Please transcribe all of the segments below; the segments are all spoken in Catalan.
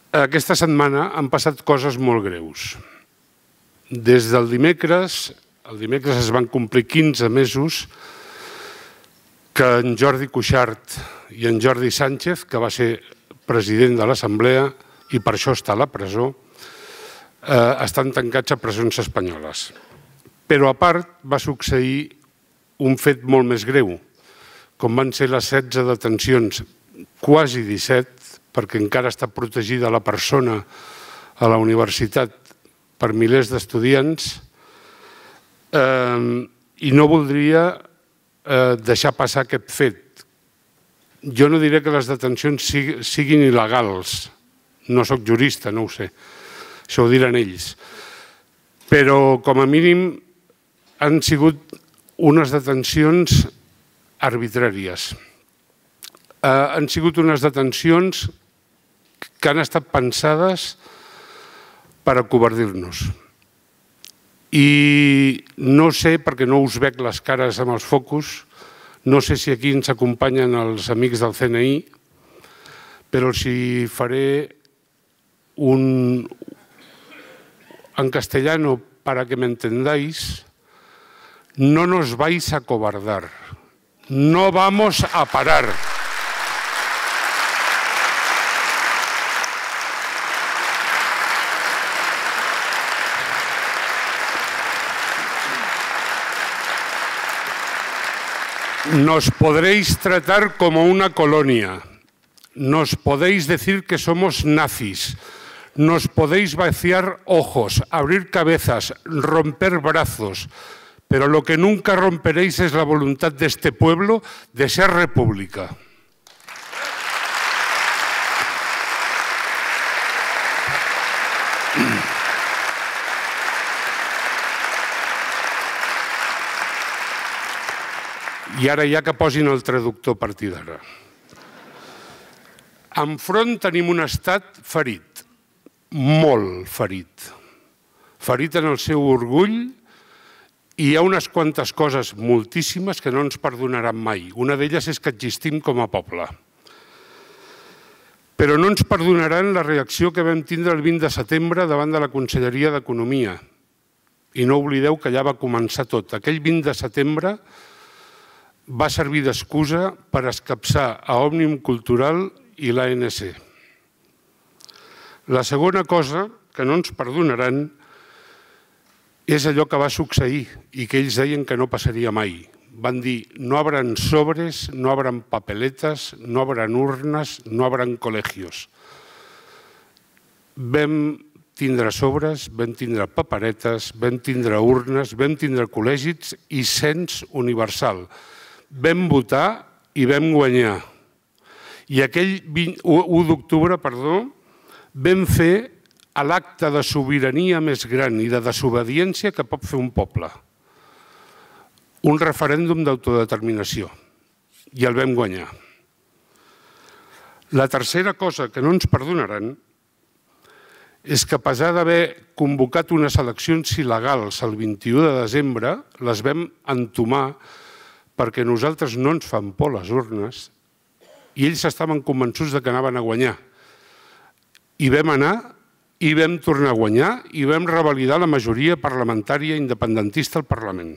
Aquesta setmana han passat coses molt greus. Des del dimecres es van complir 15 mesos que en Jordi Cuixart i en Jordi Sánchez, que va ser president de l'Assemblea i per això està a la presó, estan tancats a presons espanyoles. Però a part va succeir un fet molt més greu, com van ser les 16 detencions, quasi 17, perquè encara està protegida la persona a la universitat per milers d'estudiants, i no voldria deixar passar aquest fet. Jo no diré que les detencions siguin il·legals, no soc jurista, no ho sé, això ho diran ells, però com a mínim han sigut unes detencions arbitràries. Han sigut unes detencions que han estat pensades per acovardir-nos. I no sé, perquè no us veig les cares amb els focus, no sé si aquí ens acompanyen els amics del CNI, però els hi faré en castellano, para que me entendáis, no nos vais a cobardar, no vamos a parar. Nos podréis tratar como una colonia, nos podéis decir que somos nazis, nos podéis vaciar ojos, abrir cabezas, romper brazos, pero lo que nunca romperéis es la voluntad de este pueblo de ser república. I ara ja que posin el traductor a partir d'ara. Enfront tenim un estat ferit, molt ferit. Ferit en el seu orgull i hi ha unes quantes coses, moltíssimes, que no ens perdonaran mai. Una d'elles és que existim com a poble. Però no ens perdonaran la reacció que vam tindre el 20 de setembre davant de la Conselleria d'Economia. I no oblideu que allà va començar tot. Aquell 20 de setembre va servir d'excusa per escapçar a Òmnium Cultural i l'ANC. La segona cosa que no ens perdonaran és allò que va succeir i que ells deien que no passaria mai. Van dir, no habrán sobres, no habrán papeletas, no habrán urnes, no habrán colegios. Vam tindre sobres, vam tindre paperetes, vam tindre urnes, vam tindre col·legis i cens universal. Vam votar i vam guanyar. I aquell 1 d'octubre, vam fer l'acte de sobirania més gran i de desobediència que pot fer un poble. Un referèndum d'autodeterminació. I el vam guanyar. La tercera cosa que no ens perdonaran és que, a pesar d'haver convocat unes eleccions il·legals el 21 de desembre, les vam entomar perquè nosaltres no ens fan por les urnes i ells estaven convençuts que anaven a guanyar. I vam anar i vam tornar a guanyar i vam revalidar la majoria parlamentària independentista al Parlament.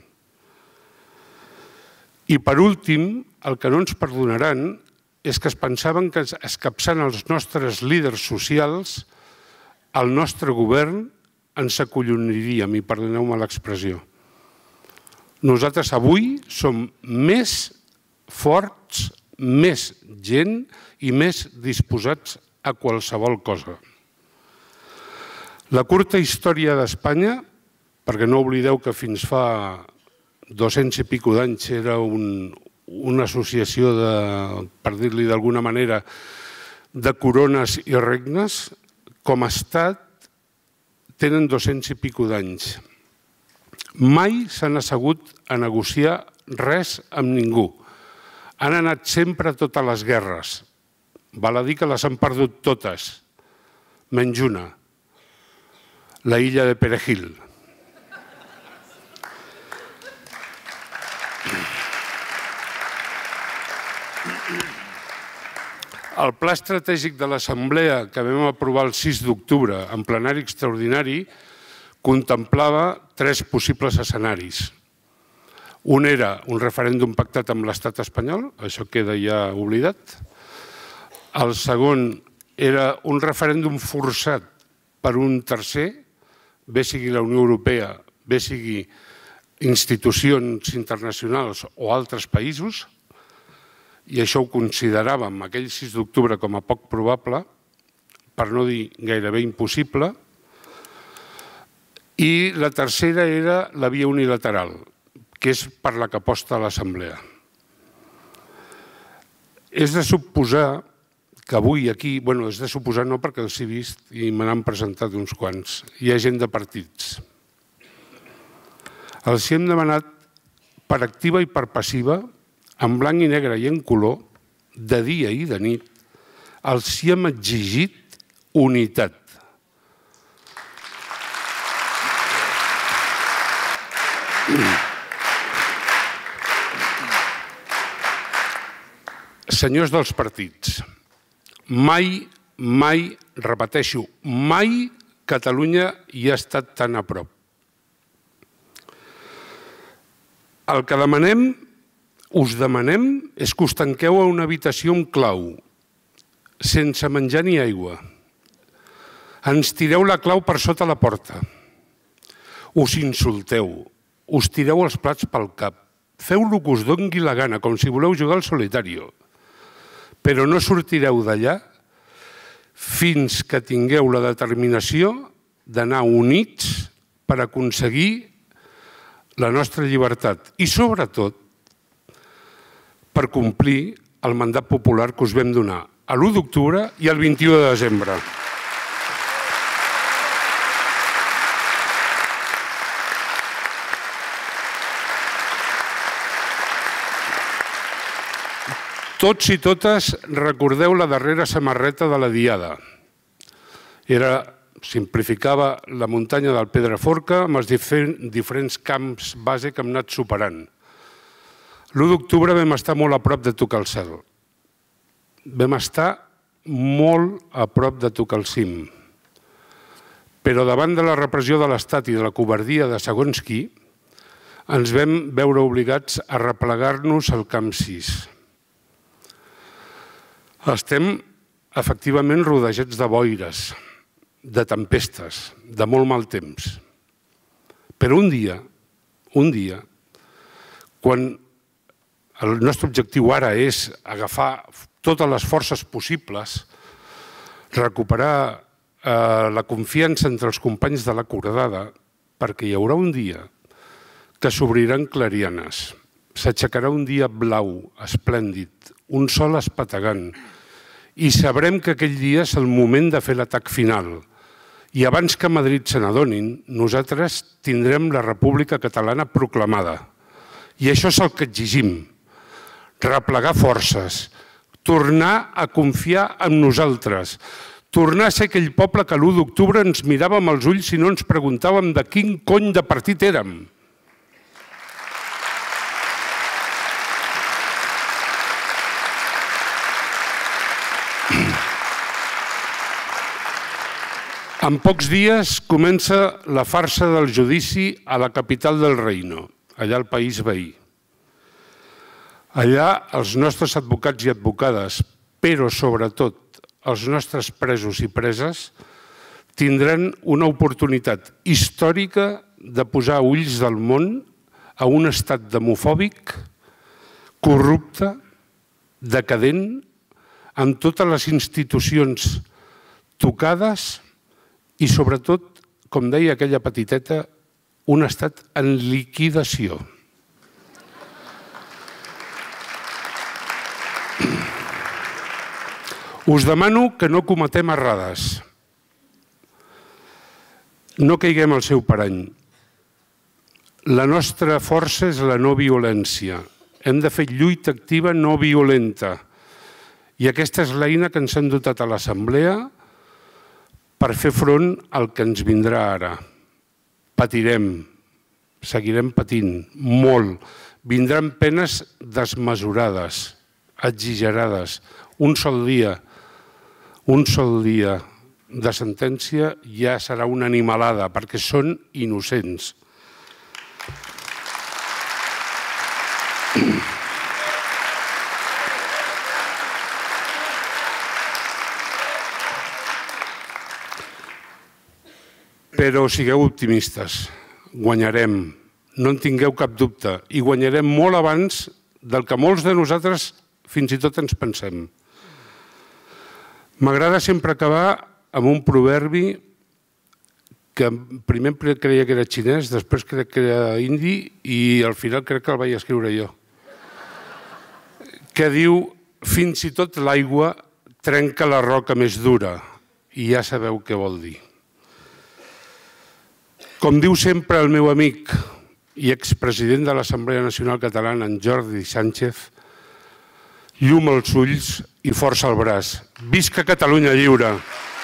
I per últim, el que no ens perdonaran és que es pensaven que escapçant els nostres líders socials, el nostre govern ens acolloniríem, i perdoneu-me l'expressió. Nosaltres avui som més forts, més gent i més disposats a qualsevol cosa. La curta història d'Espanya, perquè no oblideu que fins fa 200 i pico d'anys era una associació, per dir-li d'alguna manera, de corones i regnes, com a estat tenen 200 i pico d'anys. Mai s'han assegut a negociar res amb ningú. Han anat sempre a totes les guerres. Val a dir que les han perdut totes, menys una, la illa de Perejil. El pla estratègic de l'Assemblea que vam aprovar el 6 d'octubre en plenari extraordinari contemplava 3 possibles escenaris. Un era un referèndum pactat amb l'estat espanyol, això queda ja oblidat. El segon era un referèndum forçat per un tercer, bé sigui la Unió Europea, bé sigui institucions internacionals o altres països, i això ho consideràvem aquell 6 d'octubre com a poc probable, per no dir gairebé impossible, i la tercera era la via unilateral, que és per la que aposta l'Assemblea. És de suposar que avui aquí, bueno, és de suposar no perquè els he vist i me n'han presentat uns quants, hi ha gent de partits. Els hem demanat per activa i per passiva, en blanc i negre i en color, de dia i de nit, els hem exigit unitat. Senyors dels partits, mai, repeteixo, mai Catalunya hi ha estat tan a prop. El que us demanem, és que us tanqueu a una habitació amb clau, sense menjar ni aigua. Ens tireu la clau per sota la porta. Us insulteu, us tireu els plats pel cap, feu el que us doni la gana, com si voleu jugar al solitario. Però no sortireu d'allà fins que tingueu la determinació d'anar units per aconseguir la nostra llibertat i, sobretot, per complir el mandat popular que us vam donar a l'1 d'octubre i el 21 de desembre. Tots i totes recordeu la darrera samarreta de la Diada. Simplificava la muntanya del Pedraforca amb els diferents camps base que hem anat superant. L'1 d'octubre vam estar molt a prop de tocar el cel. Vam estar molt a prop de tocar el cim. Però davant de la repressió de l'Estat i de la covardia de segons qui, ens vam veure obligats a replegar-nos al camp 6. Estem, efectivament, rodejats de boires, de tempestes, de molt mal temps. Però un dia, quan el nostre objectiu ara és agafar totes les forces possibles, recuperar la confiança entre els companys de la Cordada, perquè hi haurà un dia que s'obriran clarianes, s'aixecarà un dia blau, esplèndid, un sol espategant, i sabrem que aquell dia és el moment de fer l'atac final. I abans que a Madrid se n'adonin, nosaltres tindrem la República Catalana proclamada. I això és el que exigim. Replegar forces, tornar a confiar en nosaltres, tornar a ser aquell poble que l'1 d'octubre ens miràvem als ulls i no ens preguntàvem de quin cony de partit érem. En pocs dies comença la farsa del judici a la capital del reino, allà al país veí. Allà els nostres advocats i advocades, però sobretot els nostres presos i preses, tindran una oportunitat històrica de posar ulls del món a un estat demofòbic, corrupte, decadent, amb totes les institucions tocades i, sobretot, com deia aquella petiteta, un estat en liquidació. Us demano que no cometem errades. No caiguem al seu parany. La nostra força és la no violència. Hem de fer lluita activa no violenta. I aquesta és l'eina que ens hem dotat a l'Assemblea per fer front al que ens vindrà ara. Patirem, seguirem patint molt. Vindran penes desmesurades, exagerades. un sol dia de sentència ja serà una animalada, perquè són innocents. Però sigueu optimistes, guanyarem, no en tingueu cap dubte, i guanyarem molt abans del que molts de nosaltres fins i tot ens pensem. M'agrada sempre acabar amb un proverbi que primer creia que era xinès, després crec que era indi i al final crec que el vaig escriure jo, que diu: fins i tot l'aigua trenca la roca més dura, i ja sabeu què vol dir. Com diu sempre el meu amic i expresident de l'Assemblea Nacional Catalana, en Jordi Sánchez, llum als ulls i força al braç. Visca Catalunya lliure!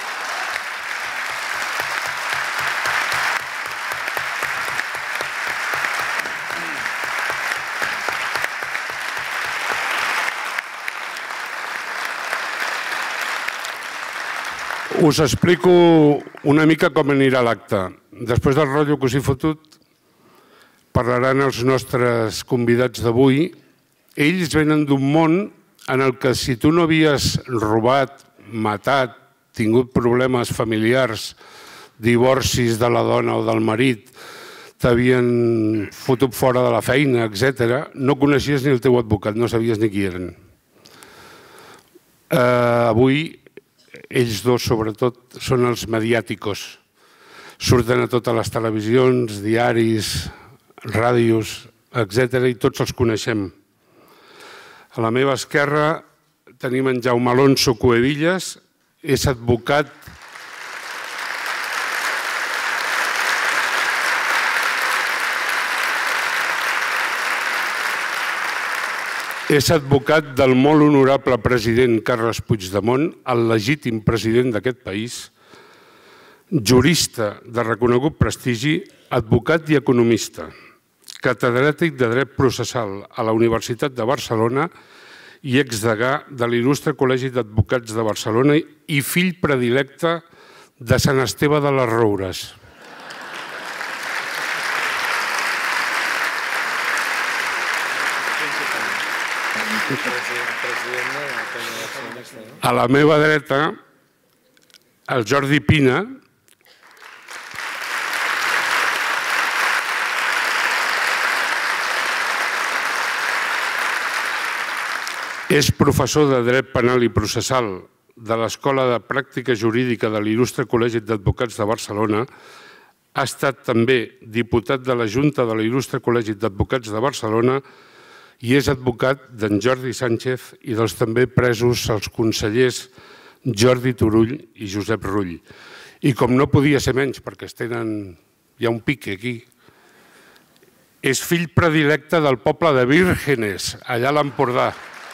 Us explico una mica com anirà l'acte. Després del rotllo que us he fotut, parlaran els nostres convidats d'avui. Ells venen d'un món en el que si tu no havies robat, matat, tingut problemes familiars, divorcis de la dona o del marit, t'havien fotut fora de la feina, etc., no coneixies ni el teu advocat, no sabies ni qui eren. Avui, ells dos, sobretot, són els mediàticos. Surten a totes les televisions, diaris, ràdios, etc., i tots els coneixem. A la meva esquerra tenim en Jaume Alonso Cuevillas, és advocat del molt honorable president Carles Puigdemont, el legítim president d'aquest país, jurista de reconegut prestigi, advocat i economista, catedràtic de dret processal a la Universitat de Barcelona i exdegà de l'il·lustre Col·legi d'Advocats de Barcelona i fill predilecte de Sant Esteve de les Roures. A la meva dreta, el Jordi Pina, és professor de Dret Penal i Processal de l'Escola de Pràctica Jurídica de l'il·lustre Col·legi d'Advocats de Barcelona, ha estat també diputat de la Junta de l'il·lustre Col·legi d'Advocats de Barcelona i és advocat d'en Jordi Sánchez i dels també presos els consellers Jordi Turull i Josep Rull. I com no podia ser menys, perquè hi ha un pique aquí, és fill predilecte del poble de Vírgenes, allà a l'Empordà.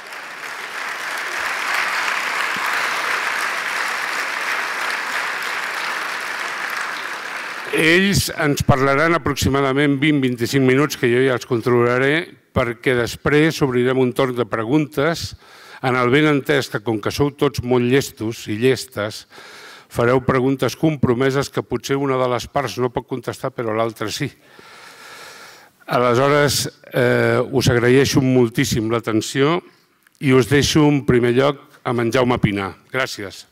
Ells ens parlaran aproximadament 20-25 minuts, que jo ja els controlaré, perquè després obrirem un torn de preguntes en el benentès que, com que sou tots molt llestos i llestes, fareu preguntes compromeses que potser una de les parts no pot contestar, però l'altra sí. Aleshores, us agraeixo moltíssim l'atenció i us deixo en primer lloc amb en Jaume Pina. Gràcies.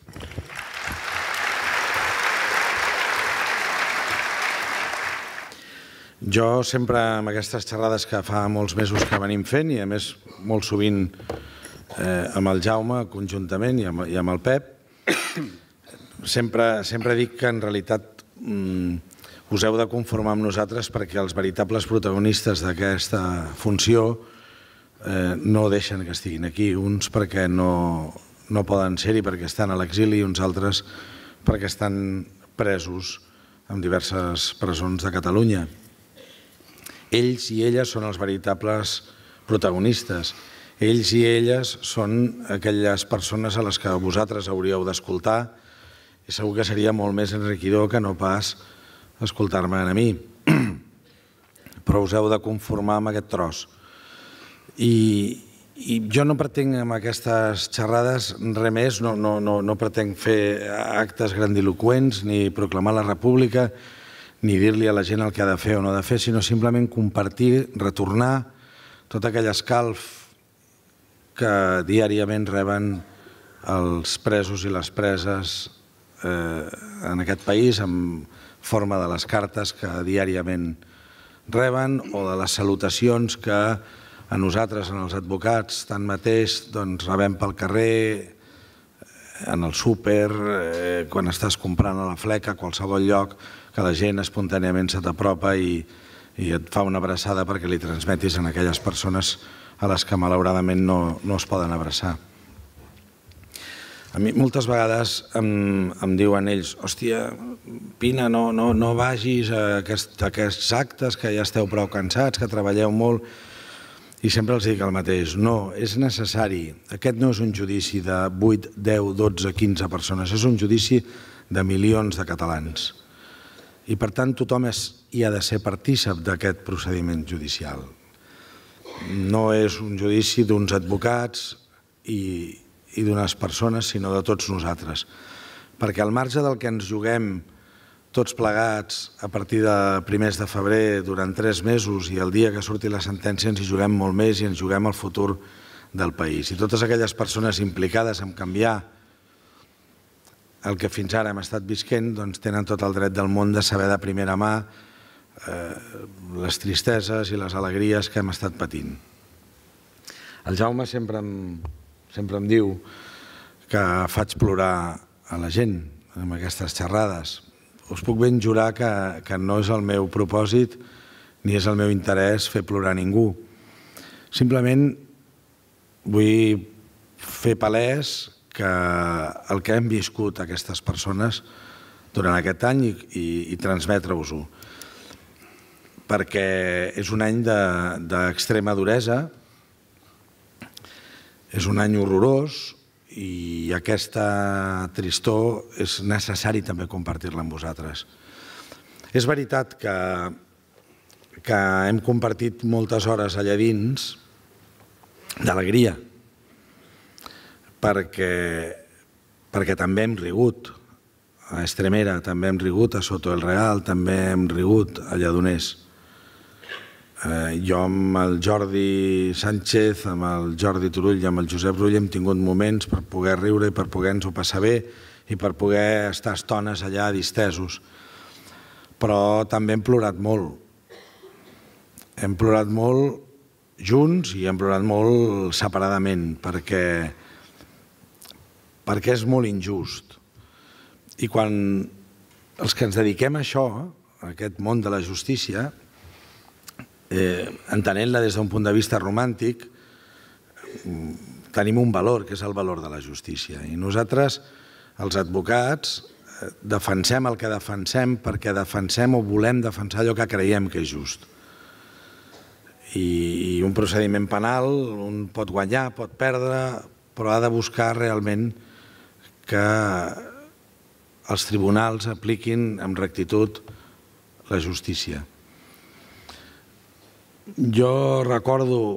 Jo sempre, amb aquestes xerrades que fa molts mesos que venim fent, i a més molt sovint amb el Jaume conjuntament i amb el Pep, sempre dic que en realitat us heu de conformar amb nosaltres perquè els veritables protagonistes d'aquesta funció no deixen que estiguin aquí. Uns perquè no poden ser-hi perquè estan a l'exili i uns altres perquè estan presos en diverses presons de Catalunya. Ells i elles són els veritables protagonistes. Ells i elles són aquelles persones a les que vosaltres hauríeu d'escoltar i segur que seria molt més enriquidor que no pas escoltar-me a mi. Però us heu de conformar amb aquest tros. I I jo no pretenc amb aquestes xerrades res més, no pretenc fer actes grandiloqüents ni proclamar la república ni dir-li a la gent el que ha de fer o no ha de fer, sinó simplement compartir, retornar tot aquell escalf que diàriament reben els presos i les preses en aquest país en forma de les cartes que diàriament reben o de les salutacions que a nosaltres, en els advocats, tanmateix, rebem pel carrer, en el súper, quan estàs comprant a la fleca, a qualsevol lloc, que la gent espontàniament se t'apropa i et fa una abraçada perquè li transmetis a aquelles persones a les que malauradament no es poden abraçar. A mi moltes vegades em diuen ells, hòstia, Pina, no vagis a aquests actes, que ja esteu prou cansats, que treballeu molt. I sempre els dic el mateix, no, és necessari. Aquest no és un judici de 8, 10, 12, 15 persones, és un judici de milions de catalans. I per tant tothom hi ha de ser partícip d'aquest procediment judicial. No és un judici d'uns advocats i d'unes persones, sinó de tots nosaltres. Perquè al marge del que ens juguem tots plegats a partir de primers de febrer durant 3 mesos i el dia que surti la sentència ens hi juguem molt més i ens juguem el futur del país. I totes aquelles persones implicades en canviar el que fins ara hem estat visquent tenen tot el dret del món de saber de primera mà les tristeses i les alegries que hem estat patint. El Jaume sempre em diu que faig plorar a la gent amb aquestes xerrades. Us puc ben jurar que no és el meu propòsit ni és el meu interès fer plorar ningú. Simplement vull fer palès que el que hem viscut aquestes persones durant aquest any i transmetre-vos-ho. Perquè és un any d'extrema duresa, és un any horrorós, i aquesta tristor és necessari també compartir-la amb vosaltres. És veritat que hem compartit moltes hores allà dins d'alegria, perquè també hem rigut a Estremera, també hem rigut a Soto del Real, també hem rigut a Lledoners. Jo amb el Jordi Sánchez, amb el Jordi Turull i amb el Josep Rull hem tingut moments per poder riure i per poder-nos-ho passar bé i per poder estar estones allà distesos. Però també hem plorat molt. Hem plorat molt junts i hem plorat molt separadament perquè és molt injust. I quan els que ens dediquem a això, a aquest món de la justícia, entenent-la des d'un punt de vista romàntic, tenim un valor, que és el valor de la justícia. I nosaltres, els advocats, defensem el que defensem perquè defensem o volem defensar allò que creiem que és just. I un procediment penal, un pot guanyar, pot perdre, però ha de buscar realment que els tribunals apliquin amb rectitud la justícia. Jo recordo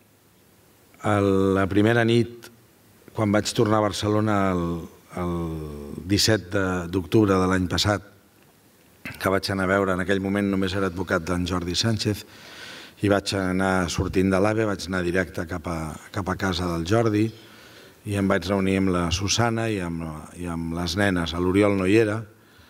la primera nit, quan vaig tornar a Barcelona el 17 d'octubre de l'any passat, que vaig anar a veure, en aquell moment només era advocat d'en Jordi Sánchez, i vaig anar sortint de l'AVE, vaig anar directe cap a casa del Jordi, i em vaig reunir amb la Susana i amb les nenes. L'Oriol no hi era,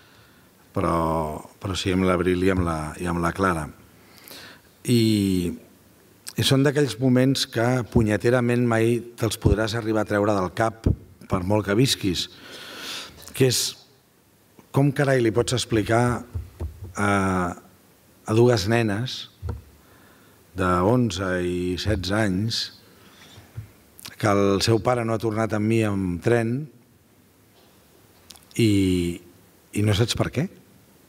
però sí amb l'Abril i amb la Clara. I són d'aquells moments que punyeterament mai te'ls podràs arribar a treure del cap per molt que visquis, que és com carai li pots explicar a dues nenes de 11 i 16 anys que el seu pare no ha tornat amb mi en tren i no saps per què.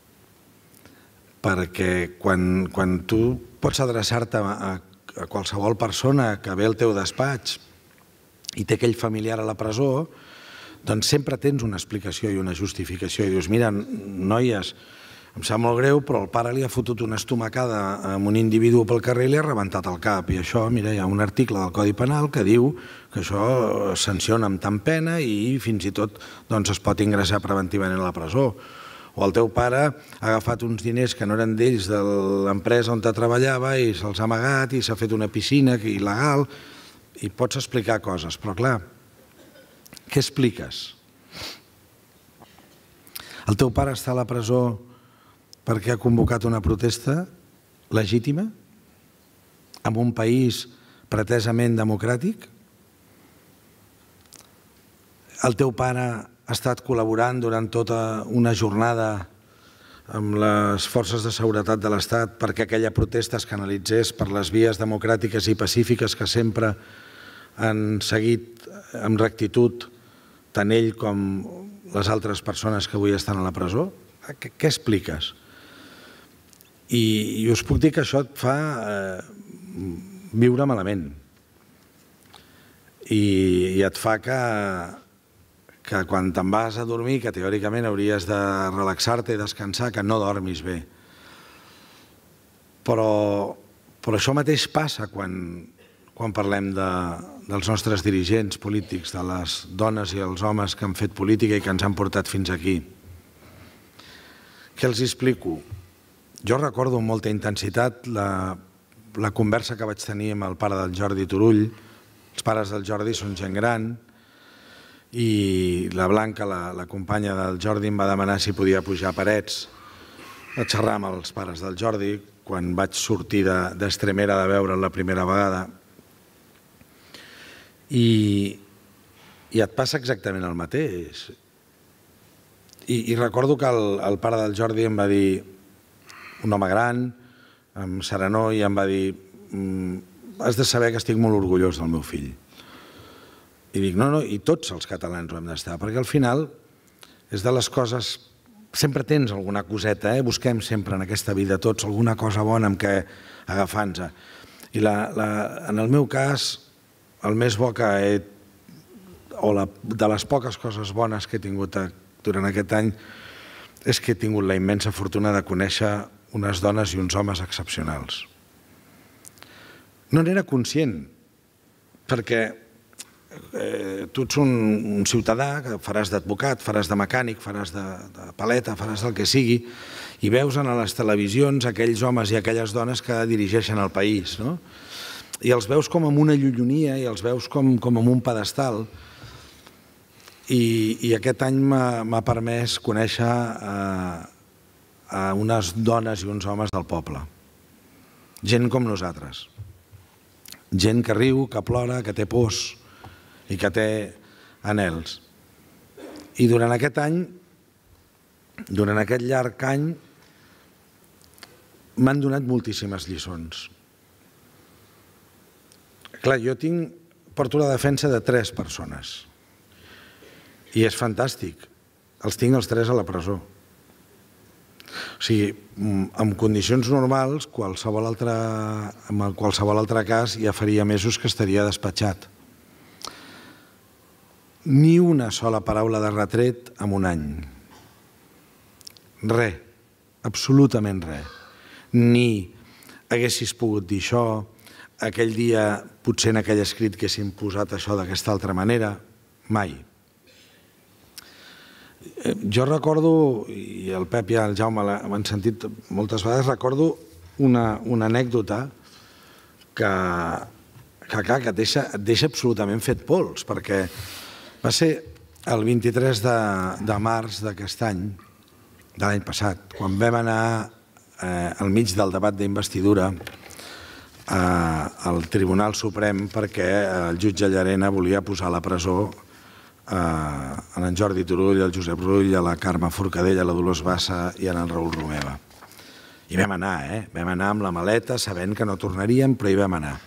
Perquè quan tu pots adreçar-te a qualsevol persona que ve al teu despatx i té aquell familiar a la presó, doncs sempre tens una explicació i una justificació. I dius, mira, noies, Em sap molt greu, però el pare li ha fotut una estomacada a un individu pel carrer i li ha rebentat el cap. I això, mira, hi ha un article del Codi Penal que diu que això es sanciona amb tant pena i fins i tot es pot ingressar preventivament a la presó. O el teu pare ha agafat uns diners que no eren d'ells de l'empresa on treballava i se'ls ha amagat i s'ha fet una piscina il·legal i pots explicar coses, però clar, què expliques? El teu pare està a la presó perquè ha convocat una protesta legítima en un país pretesament democràtic? El teu pare ha estat col·laborant durant tota una jornada amb les forces de seguretat de l'Estat perquè aquella protesta es canalitzés per les vies democràtiques i pacífiques que sempre han seguit amb rectitud tant ell com les altres persones que avui estan a la presó? Què expliques? I us puc dir que això et fa viure malament i et fa que quan te'n vas a dormir, que teòricament hauries de relaxar-te i descansar, que no dormis bé. Però això mateix passa quan parlem dels nostres dirigents polítics, de les dones i els homes que han fet política i que ens han portat fins aquí. Què els explico? Jo recordo amb molta intensitat la conversa que vaig tenir amb el pare del Jordi Turull. Els pares del Jordi són gent gran i la Blanca, la companya del Jordi, em va demanar si podia pujar a Parets a xerrar amb els pares del Jordi quan vaig sortir d'Estremera de veure'l la primera vegada. I et passa exactament el mateix. I recordo que el pare del Jordi em va dir, un home gran, amb serenor, i em va dir: has de saber que estic molt orgullós del meu fill. I dic, no, i tots els catalans ho hem d'estar, perquè al final és de les coses, sempre tens alguna coseta, busquem sempre en aquesta vida tots alguna cosa bona amb què agafar-nos. I en el meu cas, el més bo que he, o de les poques coses bones que he tingut durant aquest any, és que he tingut la immensa fortuna de conèixer unes dones i uns homes excepcionals. No n'era conscient, perquè tu ets un ciutadà que faràs d'advocat, faràs de mecànic, faràs de paleta, faràs del que sigui, i veus a les televisions aquells homes i aquelles dones que dirigeixen el país, no? I els veus com amb una llullonia i els veus com amb un pedestal. I aquest any m'ha permès conèixer a unes dones i uns homes del poble. Gent com nosaltres. Gent que riu, que plora, que té pors i que té anhels. I durant aquest any, durant aquest llarg any, m'han donat moltíssimes lliçons. Clar, jo porto la defensa de 3 persones. I és fantàstic. Els tinc els 3 a la presó. O sigui, en condicions normals, en qualsevol altre cas, ja faria mesos que estaria despatxat. Ni una sola paraula de retret en un any. Res, absolutament res. Ni haguessis pogut dir això, aquell dia potser en aquell escrit que haguessin posat això d'aquesta altra manera, mai. Jo recordo, i el Pep i el Jaume m'han sentit moltes vegades, recordo una anècdota que et deixa absolutament fet pols, perquè va ser el 23 de març d'aquest any, de l'any passat, quan vam anar al mig del debat d'investidura al Tribunal Suprem perquè el jutge Llarena volia posar a la presó a en Jordi Turull, al Josep Rull, a la Carme Forcadell, a la Dolors Bassa i a en Raül Romeva. I vam anar, vam anar amb la maleta sabent que no tornaríem, però hi vam anar.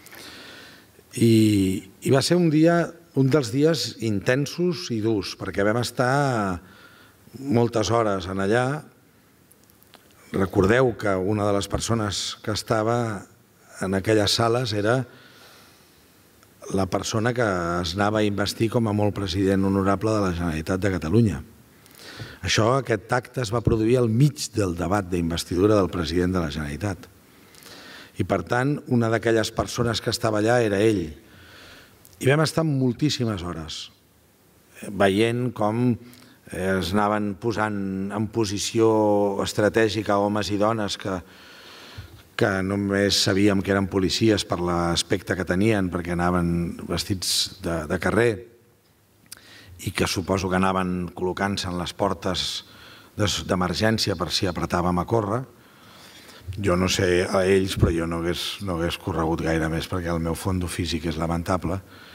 I va ser un dels dies intensos i durs, perquè vam estar moltes hores en allà. Recordeu que una de les persones que estava en aquelles sales era la persona que es anava a investir com a molt president honorable de la Generalitat de Catalunya. Aquest acte es va produir al mig del debat d'investidura del president de la Generalitat. I, per tant, una d'aquelles persones que estava allà era ell. I vam estar moltíssimes hores veient com es anaven posant en posició estratègica homes i dones que només sabíem que eren policies per l'aspecte que tenien, perquè anaven vestits de carrer i que suposo que anaven col·locant-se en les portes d'emergència per si apretàvem a córrer. Jo no sé a ells, però jo no hagués corregut gaire més perquè el meu fondo físic és lamentable.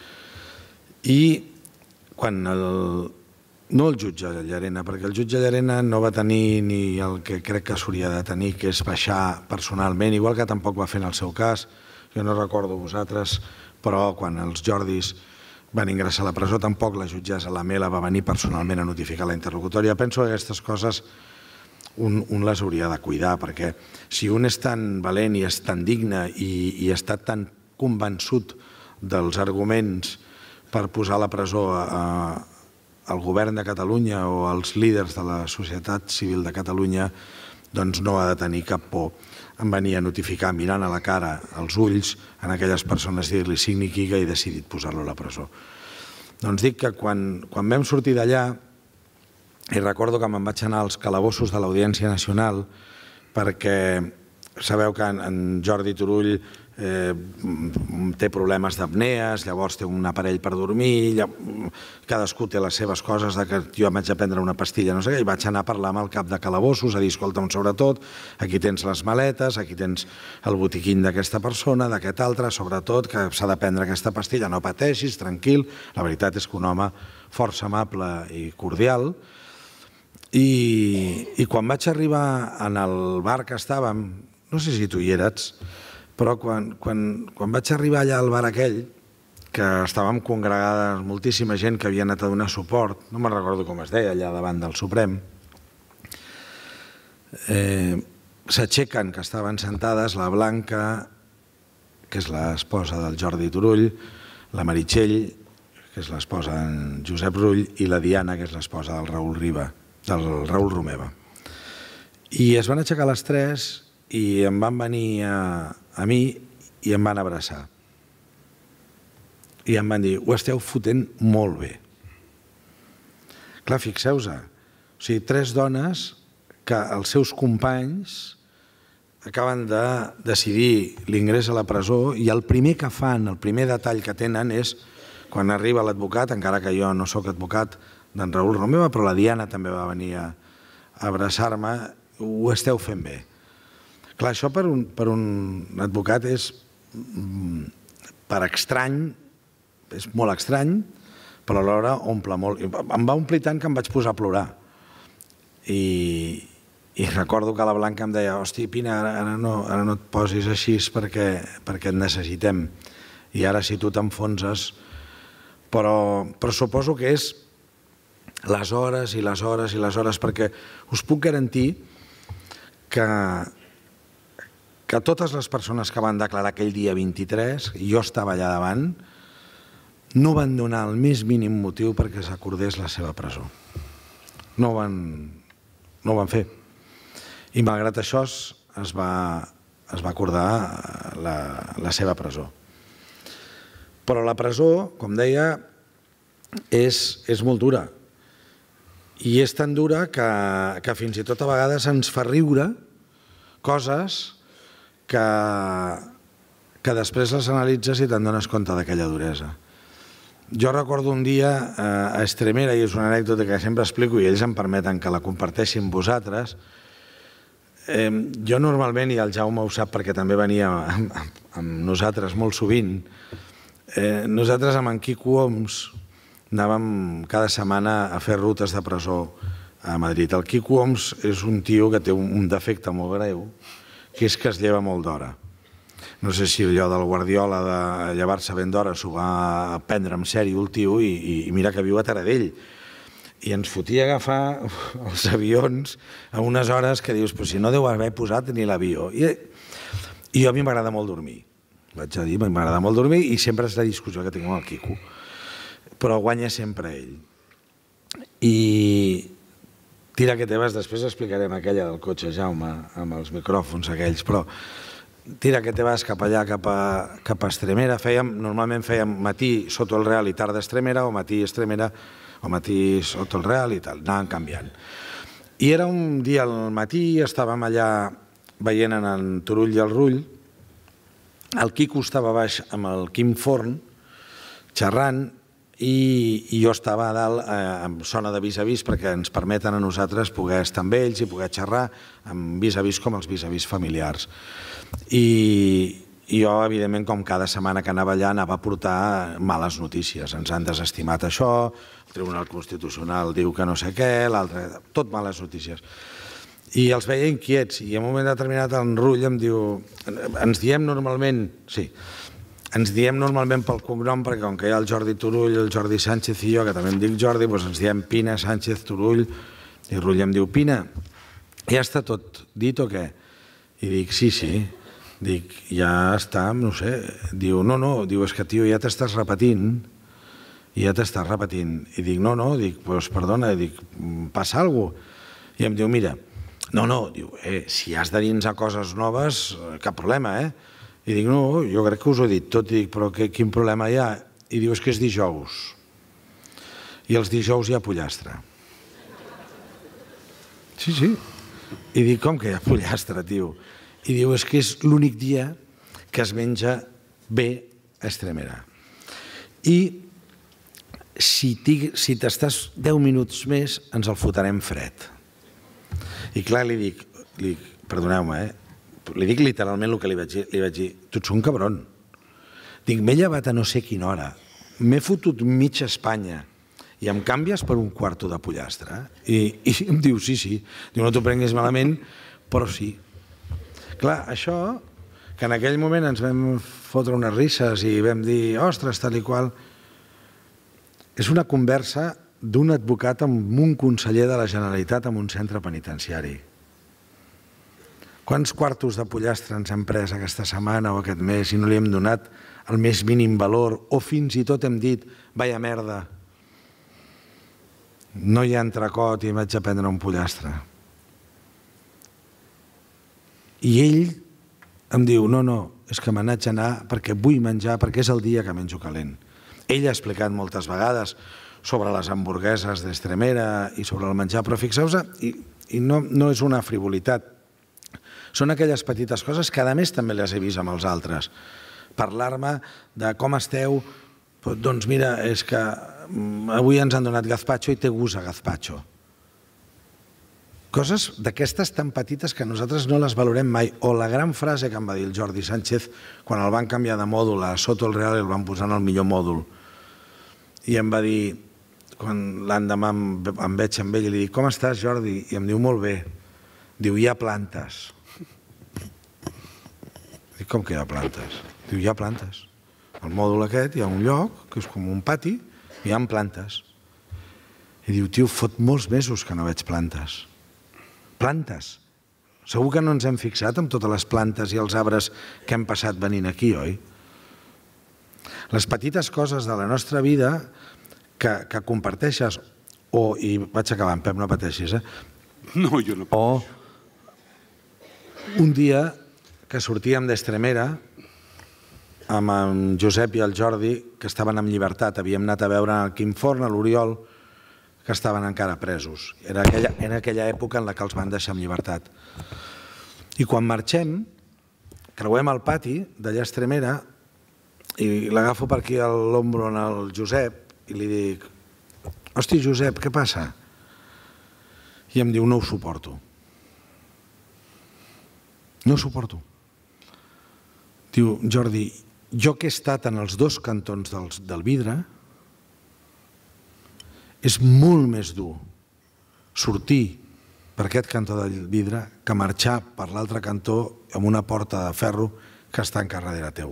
I quan no el jutge Llarena, perquè el jutge Llarena no va tenir ni el que crec que s'hauria de tenir, que és baixar personalment, igual que tampoc va fer en el seu cas. Jo no recordo vosaltres, però quan els Jordis van ingressar a la presó tampoc la jutgessa Lamela va venir personalment a notificar la interlocutòria. Penso que aquestes coses un les hauria de cuidar, perquè si un és tan valent i és tan digne i està tan convençut dels arguments per posar a la presó al govern de Catalunya o als líders de la societat civil de Catalunya, doncs no ha de tenir cap por en venir a notificar, mirant a la cara, als ulls, en aquelles persones, dir-li signi aquí que he decidit posar-lo a la presó. Doncs dic que quan vam sortir d'allà, i recordo que me'n vaig anar als calabossos de l'Audiència Nacional perquè sabeu que en Jordi Turull té problemes d'apnees, llavors té un aparell per dormir, cadascú té les seves coses, que jo vaig a prendre una pastilla, no sé què, i vaig anar a parlar amb el cap de calabossos, a dir, escolta'm, sobretot, aquí tens les maletes, aquí tens el botiquín d'aquesta persona, d'aquest altre, sobretot, que s'ha de prendre aquesta pastilla, no pateixis, tranquil. La veritat és que un home força amable i cordial. I quan vaig arribar en el bar que estàvem, no sé si tu hi eres, però quan vaig arribar allà al bar aquell, que estàvem congregades moltíssima gent que havia anat a donar suport, no me'n recordo com es deia, allà davant del Suprem, s'aixequen, que estaven sentades, la Blanca, que és l'esposa del Jordi Turull, la Meritxell, que és l'esposa d'en Josep Rull, i la Diana, que és l'esposa del Raül Romeva. I es van aixecar les tres i em van venir a mi i em van abraçar. I em van dir, ho esteu fotent molt bé. Clar, fixeu-vos, o sigui, tres dones que els seus companys acaben de decidir l'ingrés a la presó i el primer que fan, el primer detall que tenen és quan arriba l'advocat, encara que jo no sóc advocat d'en Raül Romeva, però la Diana també va venir a abraçar-me, ho esteu fent bé. Clar, això per un advocat és estrany, és molt estrany, però alhora omple molt. Em va omplir tant que em vaig posar a plorar. I recordo que la Blanca em deia, hosti, Pina, ara no et posis així perquè et necessitem. I ara si tu t'enfonses... Però suposo que és les hores i les hores i les hores, perquè us puc garantir que totes les persones que van declarar aquell dia 23, jo estava allà davant, no van donar el més mínim motiu perquè s'acordés la seva presó. No ho van fer. I malgrat això es va acordar la seva presó. Però la presó, com deia, és molt dura. I és tan dura que fins i tot a vegades ens fa riure coses que després les analitzes i te'n dones compte d'aquella duresa. Jo recordo un dia a Estremera, i és una anècdota que sempre explico i ells em permeten que la comparteixi amb vosaltres. Jo normalment, i el Jaume ho sap perquè també venia amb nosaltres molt sovint, nosaltres amb en Quico Homs anàvem cada setmana a fer rutes de presó a Madrid. El Quico Homs és un tio que té un defecte molt greu, que és que es lleva molt d'hora. No sé si allò del Guardiola de llevar-se ben d'hora s'ho va prendre en sèrio el tio i mira que viu a Taradell. I ens fotia agafar els avions a unes hores que dius, però si no deu haver posat ni l'avió. I a mi m'agrada molt dormir. Vaig a dir, m'agrada molt dormir i sempre és la discussió que tinc amb el Quico. Però guanya sempre ell. I Tira que teves, després explicarem aquella del cotxe, Jaume, amb els micròfons aquells, però tira que te vas cap allà, cap a Estremera. Normalment fèiem matí Soto el Real i tarda Estremera, o matí Estremera, o matí Soto el Real i tal, anàvem canviant. I era un dia al matí, estàvem allà veient en el Turull i el Rull, el Quico estava baix amb el Quim Forn, xerrant, i jo estava a dalt amb zona de vis-a-vis perquè ens permeten a nosaltres poder estar amb ells i poder xerrar amb vis-a-vis com els vis-a-vis familiars. I jo, evidentment, com cada setmana que anava allà, anava a portar males notícies. Ens han desestimat això, el Tribunal Constitucional diu que no sé què, l'altre... Tot males notícies. I els veia inquiets, i en un moment determinat en Rull em diu... Ens diem normalment... Sí, ens diem normalment pel cognom, perquè com que hi ha el Jordi Turull, el Jordi Sánchez i jo, que també em dic Jordi, doncs ens diem Pina, Sánchez, Turull, i Rull em diu, Pina, ja està tot dit o què? I dic, sí, dic, ja està, no sé. Diu, no, diu, és que, tio, ja t'estàs repetint, i dic, no, dic, doncs perdona, dic, passa alguna cosa? I em diu, mira, no, diu, si has de dir-nos coses noves, cap problema, I dic, no, jo crec que us ho he dit tot, dic, però quin problema hi ha? I diu, és que és dijous. I els dijous hi ha pollastre. Sí. I dic, com que hi ha pollastre, tio? I diu, és que és l'únic dia que es menja bé a Estremera. I si t'estàs 10 minuts més, ens el fotrem fred. I clar, li dic, perdoneu-me, li dic literalment el que li vaig dir, tu ets un cabron. Dic, m'he llevat a no sé quina hora, m'he fotut mitja Espanya i em canvies per un quarto de pollastre? I em diu, sí. Diu, no t'ho prenguis malament, però sí. Clar, això, que en aquell moment ens vam fotre unes risses i vam dir, ostres, tal i qual, és una conversa d'un advocat amb un conseller de la Generalitat en un centre penitenciari. Quants quartos de pollastre ens hem pres aquesta setmana o aquest mes i no li hem donat el més mínim valor, o fins i tot hem dit, vaya merda, no hi ha entrecot i vaig a prendre un pollastre. I ell em diu, no, és que me n'haig d'anar perquè vull menjar, perquè és el dia que menjo calent. Ell ha explicat moltes vegades sobre les hamburgueses d'Estremera i sobre el menjar, però fixeu-vos, i no és una frivolitat, són aquelles petites coses que a més també les he vist amb els altres. Parlar-me de com esteu, doncs mira, és que avui ens han donat gazpacho i té gust a gazpacho. Coses d'aquestes tan petites que nosaltres no les valorem mai. O la gran frase que em va dir el Jordi Sánchez quan el van canviar de mòdul a Soto el Real i el van posar en el millor mòdul. I em va dir, quan l'endemà em veig amb ell i li dic, com estàs, Jordi? I em diu, molt bé. Diu, hi ha plantes. Dic, com que hi ha plantes? Diu, hi ha plantes. Al mòdul aquest hi ha un lloc, que és com un pati, i hi ha plantes. I diu, tio, fot molts mesos que no veig plantes. Plantes. Segur que no ens hem fixat en totes les plantes i els arbres que hem passat venint aquí, oi? Les petites coses de la nostra vida que comparteixes, i vaig acabant, Pep, no pateixis, No, jo no pateixo. O un dia que sortíem d'Estremera amb en Josep i el Jordi, que estaven en llibertat. Havíem anat a veure el Quim Forn, a l'Oriol, que estaven encara presos. Era aquella època en la que els van deixar en llibertat. I quan marxem, creuem el pati d'allà a Estremera i l'agafo per aquí a l'ombro en el Josep i li dic, hosti, Josep, què passa? I em diu, no ho suporto. No ho suporto. Diu, Jordi, jo que he estat en els dos cantons del vidre, és molt més dur sortir per aquest cantó del vidre que marxar per l'altre cantó amb una porta de ferro que està encara darrere teu.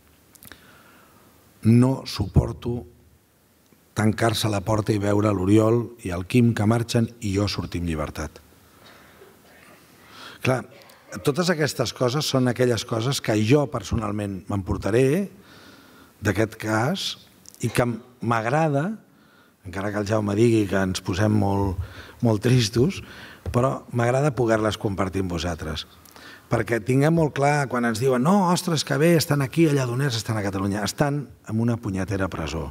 No suporto tancar-se a la porta i veure l'Oriol i el Quim que marxen i jo sortir en llibertat. Clar, totes aquestes coses són aquelles coses que jo personalment m'emportaré d'aquest cas i que m'agrada encara que el Jaume digui que ens posem molt tristos, però m'agrada poder-les compartir amb vosaltres. Perquè tinguem molt clar, quan ens diuen no, ostres, que bé, estan aquí, a Lledoners, estan a Catalunya, estan en una punyetera presó.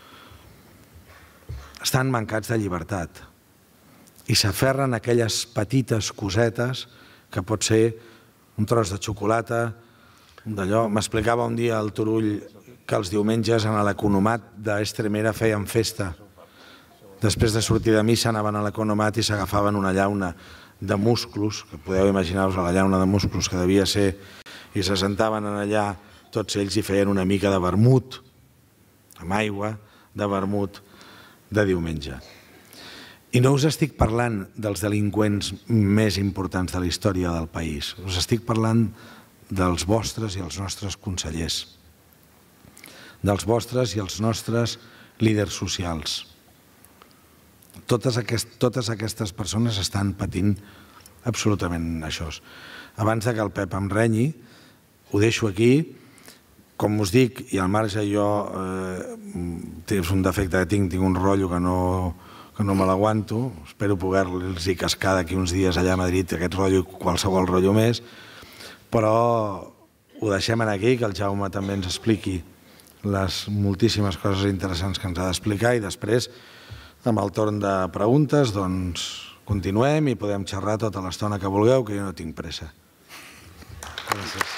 Estan mancats de llibertat i s'aferren a aquelles petites cosetes que pot ser un tros de xocolata, d'allò. M'explicava un dia el Turull que els diumenges en l'economat d'Estremera feien festa. Després de sortir de missa anaven a l'economat i s'agafaven una llauna de musclos, que podeu imaginar-vos la llauna de musclos que devia ser, i se sentaven allà tots ells i feien una mica de vermut, amb aigua, de vermut de diumenge. I no us estic parlant dels delinqüents més importants de la història del país, us estic parlant dels vostres i els nostres consellers, dels vostres i els nostres líders socials. Totes aquestes persones estan patint absolutament això. Abans que el Pep em renyi, ho deixo aquí. Com us dic, i al marge jo, és un defecte que tinc un rotllo que no me l'aguanto, espero poder-los cascar d'aquí uns dies allà a Madrid aquest rotllo i qualsevol rotllo més, però ho deixem aquí, que el Jaume també ens expliqui les moltíssimes coses interessants que ens ha d'explicar i després, amb el torn de preguntes, doncs continuem i podem xerrar tota l'estona que vulgueu, que jo no tinc pressa. Gràcies.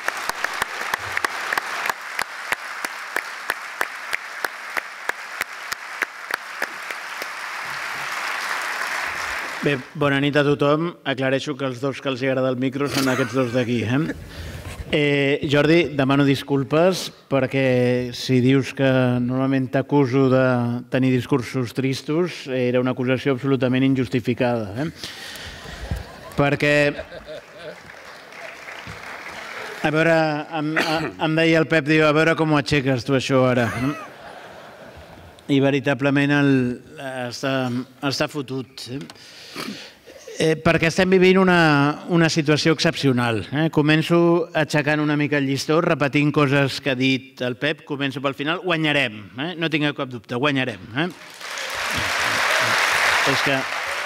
Bé, bona nit a tothom. Aclareixo que els dos que els agrada el micro són aquests dos d'aquí. Jordi, demano disculpes perquè si dius que normalment t'acuso de tenir discursos tristos, era una acusació absolutament injustificada. Perquè, a veure, em deia el Pep, diu, a veure com ho aixeques tu això ara. I veritablement està fotut. Perquè estem vivint una situació excepcional. Començo aixecant una mica el llistó, repetint coses que ha dit el Pep, començo pel final, guanyarem, no tingueu cap dubte, guanyarem. És que...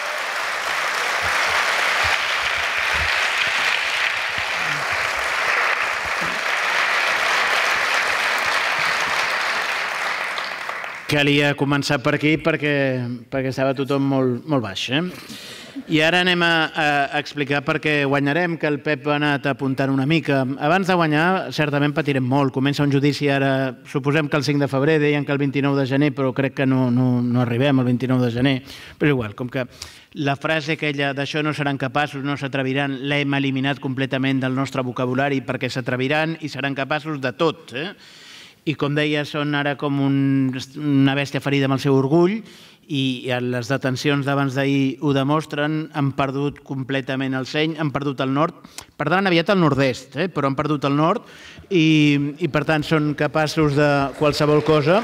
Calia començar per aquí perquè estava tothom molt baix. I ara anem a explicar per què guanyarem, que el Pep ha anat apuntant una mica. Abans de guanyar, certament patirem molt. Comença un judici ara, suposem que el 5 de febrer, deien que el 29 de gener, però crec que no arribem al 29 de gener. Però igual, com que la frase aquella d'això no seran capaços, no s'atreviran, l'hem eliminat completament del nostre vocabulari perquè s'atreviran i seran capaços de tot. I com deia, són ara com una bèstia ferida amb el seu orgull i les detencions d'abans d'ahir ho demostren, han perdut completament el seny, han perdut el nord, perdran aviat el nord-est, però han perdut el nord i per tant són capaços de qualsevol cosa.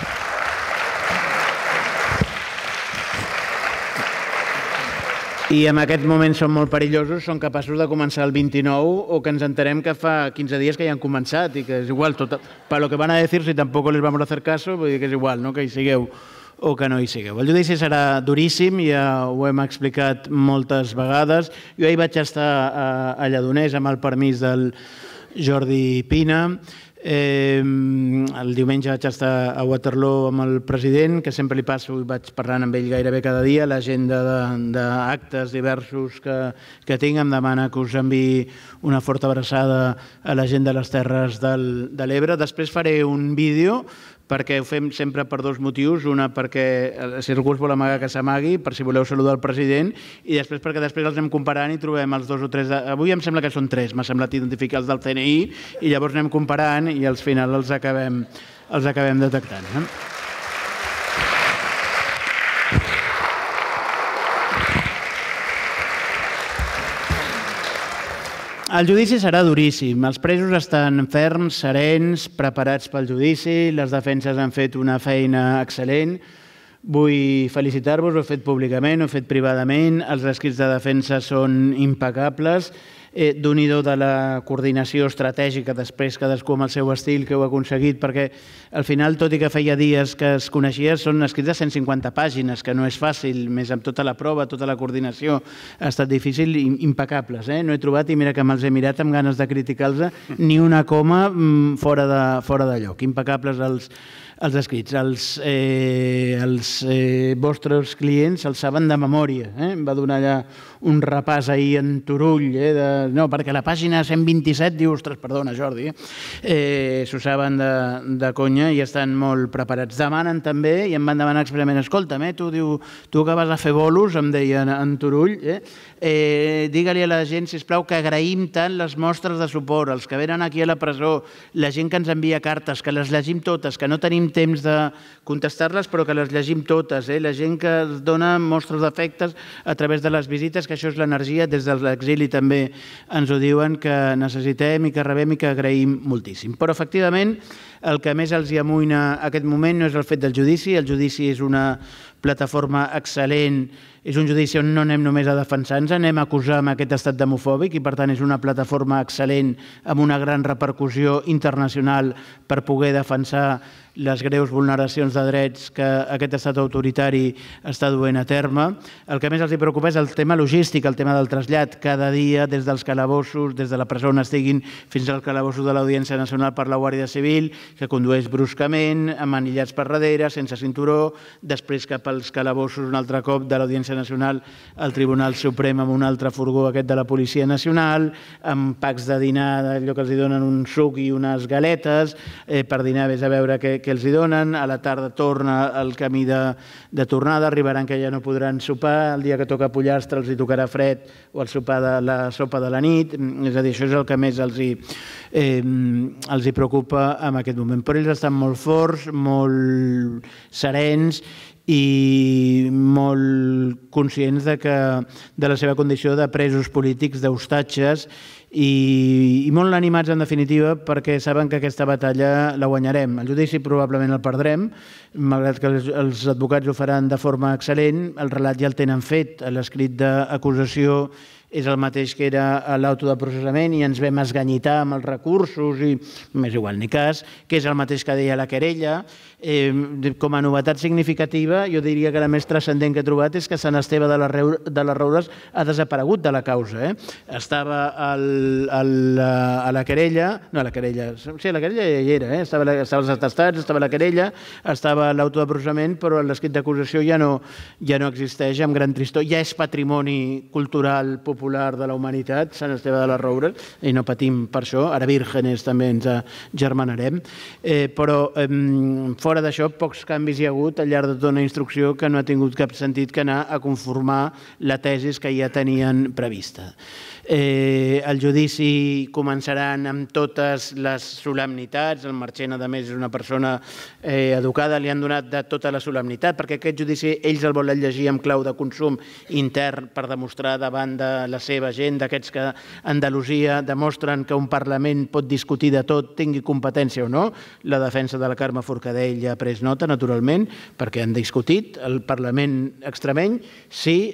I en aquest moment són molt perillosos, són capaços de començar el 29 o que ens enterem que fa 15 dies que ja han començat i que és igual, per lo que van a decir, si tampoc les vamos a hacer caso, vull dir que és igual, que hi sigueu o que no hi sigueu. El judici serà duríssim, ja ho hem explicat moltes vegades. Jo ahir vaig estar a Lledoners amb el permís del Jordi Pina. El diumenge vaig estar a Waterloo amb el president, que sempre li passo i vaig parlant amb ell gairebé cada dia, l'agenda d'actes diversos que tinc. Em demana que us enviï una forta abraçada a la gent de les Terres de l'Ebre. Després faré un vídeo perquè ho fem sempre per dos motius. Una, perquè si algú es vol amagar que s'amagui, per si voleu saludar el president, i després perquè després els anem comparant i trobem els dos o tres... Avui em sembla que són tres, m'ha semblat identificar els del CNI, i llavors anem comparant i al final els acabem detectant. El judici serà duríssim. Els presos estan ferms, serens, preparats pel judici. Les defenses han fet una feina excel·lent. Vull felicitar-vos, ho he fet públicament, ho he fet privadament. Els escrits de defensa són impecables. d'un-i-do de la coordinació estratègica, després cadascú amb el seu estil que heu aconseguit, perquè al final, tot i que feia dies que es coneixia, són escrits de 150 pàgines, que no és fàcil, més amb tota la prova, tota la coordinació, ha estat difícil, impecables. No he trobat, i mira que me'ls he mirat amb ganes de criticar-los, ni una coma fora de lloc. Impecables els escrits. Els vostres clients els saben de memòria. Em va donar allà un repàs ahir en Turull, no, perquè la pàgina 127 diu, ostres, perdona, Jordi, s'ho saben de conya i estan molt preparats. Demanen també, i em van demanar expressament, escolta'm, tu que vas a fer bolos, em deia en Turull, digue-li a la gent, sisplau, que agraïm tant les mostres de suport, els que venen aquí a la presó, la gent que ens envia cartes, que les llegim totes, que no tenim temps de contestar-les, però que les llegim totes, la gent que es dona mostres d'afectes a través de les visites, que això és l'energia, des de l'exili també ens ho diuen, que necessitem i que rebem i que agraïm moltíssim. Però, efectivament, el que més els hi amoïna aquest moment no és el fet del judici. El judici és una plataforma excel·lent, és un judici on no anem només a defensar-nos, anem a acusar amb aquest estat demofòbic i, per tant, és una plataforma excel·lent amb una gran repercussió internacional per poder defensar les greus vulneracions de drets que aquest estat autoritari està duent a terme. El que més els preocupa és el tema logístic, el tema del trasllat. Cada dia, des dels calabossos, des de la presó on estiguin, fins al calabossos de l'Audiència Nacional per la Guàrdia Civil, que condueix bruscament, amanillats per darrere, sense cinturó, després cap als calabossos un altre cop de l'Audiència Nacional al Tribunal Suprem amb un altre furgó, aquest de la Policia Nacional, amb packs de dinar, allò que els donen un suc i unes galetes, per dinar vés a veure què els hi donen, a la tarda torna el camí de tornada, arribaran que ja no podran sopar, el dia que toca pollastre els hi tocarà fred o el sopar de la sopa de la nit, és a dir, això és el que més els hi preocupa en aquest moment. Però ells estan molt forts, molt serens i molt conscients de la seva condició de presos polítics, d'hostatges, i molt animats, en definitiva, perquè saben que aquesta batalla la guanyarem. El judici probablement el perdrem, malgrat que els advocats ho faran de forma excel·lent, el relat ja el tenen fet, l'escrit d'acusació és el mateix que era l'auto de processament i ens vam esganyitar amb els recursos i m'és igual ni cas, que és el mateix que deia la querella. Com a novetat significativa, jo diria que la més transcendent que he trobat és que Sant Esteve de les Roures ha desaparegut de la causa. Estava a la querella, no a la querella, sí, a la querella ja hi era, estava als atestats, estava la querella, estava l'auto de processament, però l'escrit d'acusació ja no existeix, amb gran tristor, ja és patrimoni cultural popular de la humanitat, Sant Esteve de les Roures, i no patim per això, ara Vírgenes també ens germanarem, però fora d'això, pocs canvis hi ha hagut al llarg de tota una instrucció que no ha tingut cap sentit que anar a conformar la tesi que ja tenien prevista. El judici començaran amb totes les solemnitats, el Marchena, a més, és una persona educada, li han donat de tota la solemnitat, perquè aquest judici ells el volen llegir amb clau de consum intern per demostrar davant de la seva gent, d'aquests que a Andalusia demostren que un Parlament pot discutir de tot, tingui competència o no. La defensa de la Carme Forcadell ja ha pres nota, naturalment, perquè han discutit. El Parlament extremeny, si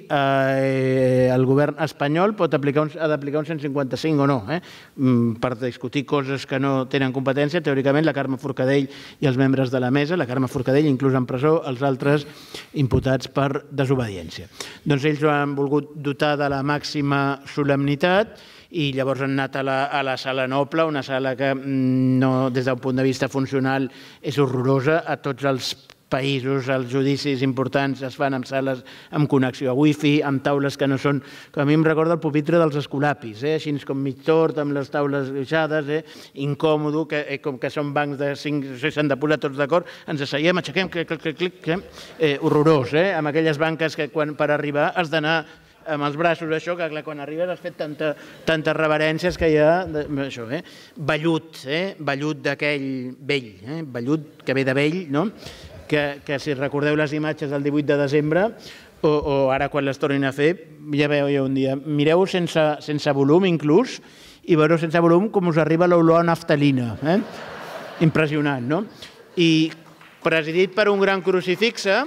el govern espanyol ha d'aplicar un 155 o no, per discutir coses que no tenen competència. Teòricament, la Carme Forcadell i els membres de la mesa, la Carme Forcadell inclús en presó, els altres imputats per desobediència. Doncs ells ho han volgut dotar de la màxima solemnitat i llavors han anat a la sala noble, una sala que des d'un punt de vista funcional és horrorosa. A tots els països, els judicis importants es fan en sales amb connexió a wifi, amb taules que no són... A mi em recorda el pupitre dels escolapis, així com mig tort, amb les taules baixades, incòmodo, com que són bancs de 5 o 6, s'han de posar tots d'acord, ens asseiem, aixequem, clic, horrorós, amb aquelles banques que per arribar has d'anar amb els braços, això, que quan arribes has fet tantes reverències que hi ha... Vellut d'aquell vell, vellut que ve de vell, no?, que si recordeu les imatges del 18 de desembre o ara quan les tornin a fer, ja veieu un dia, mireu sense volum inclús i veureu sense volum com us arriba l'olor a naftalina. Impressionant, no? I presidit per un gran crucifixe,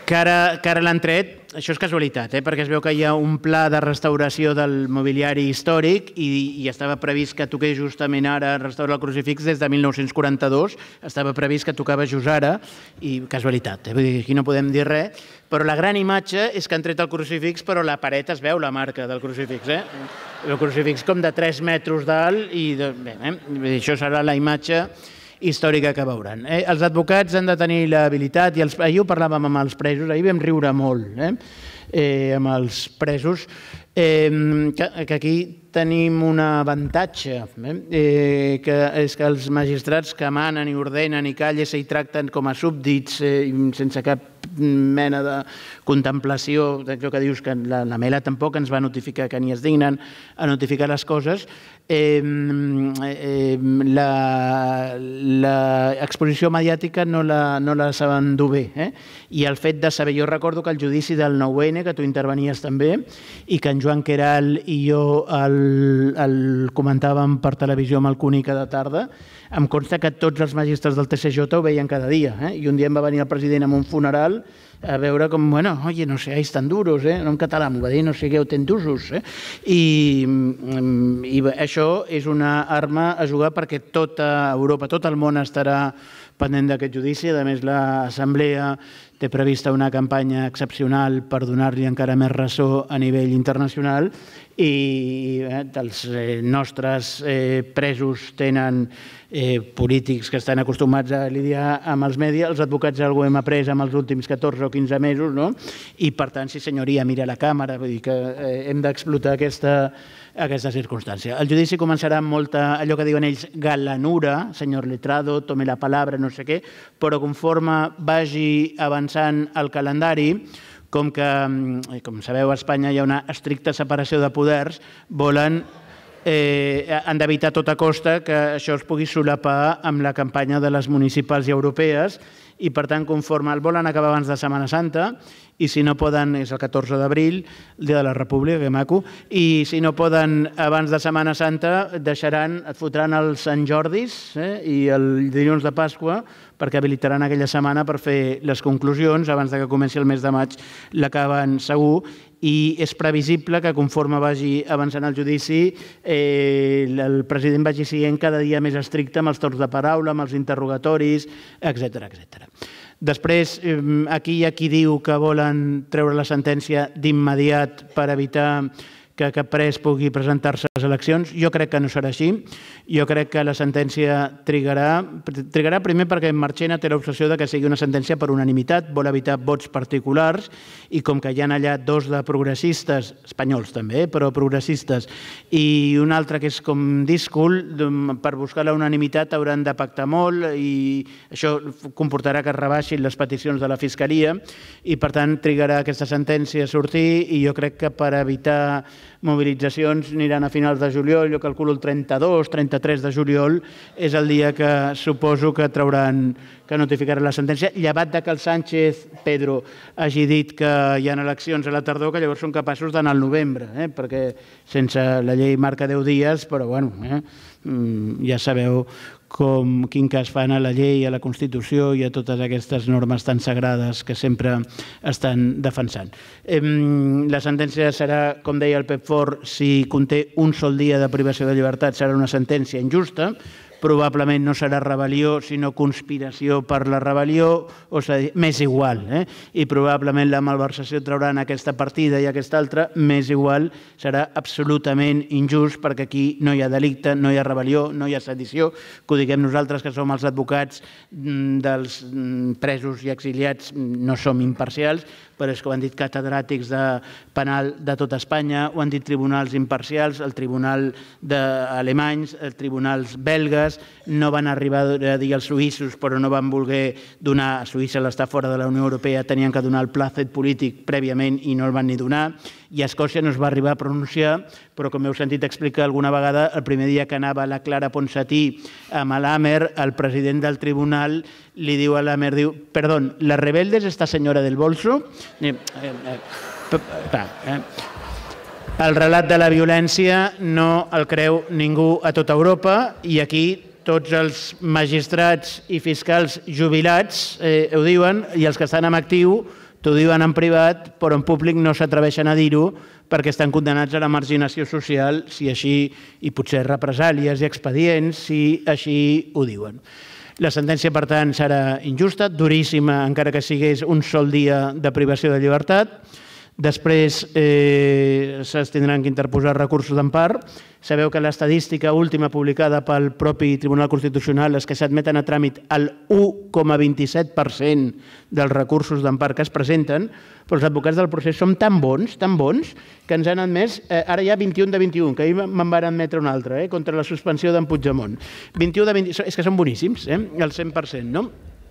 que ara l'han tret, això és casualitat, perquè es veu que hi ha un pla de restauració del mobiliari històric i estava previst que toqués justament ara restaurar el crucifix des de 1942, estava previst que tocava just ara, i casualitat, vull dir, aquí no podem dir res, però la gran imatge és que han tret el crucifix, però la paret es veu la marca del crucifix, el crucifix com de 3 metres d'alt, i això serà la imatge històrica que veuran. Els advocats han de tenir l'habilitat, i ahir ho parlàvem amb els presos, ahir vam riure molt amb els presos, que aquí tenim un avantatge, que és que els magistrats que manen i ordenen i calles i tracten com a súbdits sense cap mena de contemplació, allò que dius que la Mela tampoc ens va notificar, que ni es dignen a notificar les coses, l'exposició mediàtica no la saben dur bé. I el fet de saber, jo recordo que el judici del 9N, que tu intervenies també, i que en Joan Queralt i jo el comentàvem per televisió amb el Cuní cada tarda, em consta que tots els magistrats del TSJ ho veien cada dia. I un dia em va venir el president a un funeral a veure com, bueno, oye, no seáis tan duros, no en català m'ho va dir, no sigueu tan duros. I això és una arma a jugar perquè tota Europa, tot el món estarà pendent d'aquest judici. A més, l'Assemblea té prevista una campanya excepcional per donar-li encara més ressò a nivell internacional, i els nostres presos tenen polítics que estan acostumats a lidiar amb els mèdies, els advocats algú hem après amb els últims 14 o 15 mesos, no? I per tant, sí senyoria, mira la càmera, vull dir que hem d'explotar aquesta circumstància. El judici començarà amb molta, allò que diuen ells, galanura, senyor letrado, tome la palabra, no sé què, però conforme vagi avançant el calendari, com que, com sabeu, a Espanya hi ha una estricta separació de poders, han d'evitar a tota costa que això es pugui solapar amb la campanya de les municipals i europees, i per tant, conforme el volen acabar abans de Setmana Santa, i si no poden, és el 14 d'abril, el dia de la República, que maco, i si no poden abans de Setmana Santa, et fotran els Sant Jordis i el dilluns de Pasqua, perquè habilitaran aquella setmana per fer les conclusions, abans que comenci el mes de maig l'acaben segur, i és previsible que conforme vagi avançant el judici el president vagi sent cada dia més estricte amb els torns de paraula, amb els interrogatoris, etc. Després, aquí hi ha qui diu que volen treure la sentència d'immediat per evitar que cap pres pugui presentar-se a les eleccions. Jo crec que no serà així. Jo crec que la sentència trigarà primer perquè Marchena té l'obsessió que sigui una sentència per unanimitat, vol evitar vots particulars, i com que hi ha allà 2 de progressistes, espanyols també, però progressistes, i un altre que és com díscol, per buscar la unanimitat hauran de pactar molt, i això comportarà que es rebaixin les peticions de la Fiscalia, i per tant trigarà aquesta sentència a sortir, i jo crec que per evitar mobilitzacions aniran a finals de juliol, jo calculo el 32, 33 de juliol, és el dia que suposo que notificaran la sentència, llevat que el Sánchez Pedro hagi dit que hi ha eleccions a la tardor, que llavors són capaços d'anar al novembre, perquè sense la llei marca 10 dies, però bueno, ja sabeu quin cas fan a la llei, a la Constitució i a totes aquestes normes tan sagrades que sempre estan defensant. La sentència serà, com deia el Pep Fort, si conté un sol dia de privació de llibertat, serà una sentència injusta, probablement no serà rebel·lió, sinó conspiració per la rebel·lió, o sigui, m'és igual, i probablement la malversació trauran aquesta partida i aquesta altra, m'és igual, serà absolutament injust, perquè aquí no hi ha delicte, no hi ha rebel·lió, no hi ha sedició, que ho diguem nosaltres, que som els advocats dels presos i exiliats, no som imparcials, però és que ho han dit catedràtics de penal de tot Espanya, ho han dit tribunals imparcials, el tribunal alemanys, els tribunals belgues, no van arribar a dir els suïssos, però no van voler donar, a Suïssa l'està fora de la Unió Europea, tenien que donar el plàcet polític prèviament i no el van ni donar, i a Escòcia no es va arribar a pronunciar, però com heu sentit explicar alguna vegada, el primer dia que anava la Clara Ponsatí amb l'Amer, el president del tribunal li diu a l'Amer, diu, perdón, ¿la rebelde es esta señora del bolso? El relat de la violència no el creu ningú a tota Europa, i aquí tots els magistrats i fiscals jubilats ho diuen, i els que estan en actiu t'ho diuen en privat, però en públic no s'atreveixen a dir-ho perquè estan condemnats a la marginació social si així, i potser represàlies i expedients, si així ho diuen. La sentència, per tant, serà injusta, duríssima, encara que sigués un sol dia de privació de llibertat. Després es tindran que interposar recursos d'empar. Sabeu que l'estadística última publicada pel propi Tribunal Constitucional és que s'admeten a tràmit el 1,27% dels recursos d'empar que es presenten, però els advocats del procés som tan bons, que ens han admès, ara hi ha 21 de 21, que ahir me'n van admetre un altre, contra la suspensió d'en Puigdemont. 21 de 21, és que són boníssims, el 100%, no?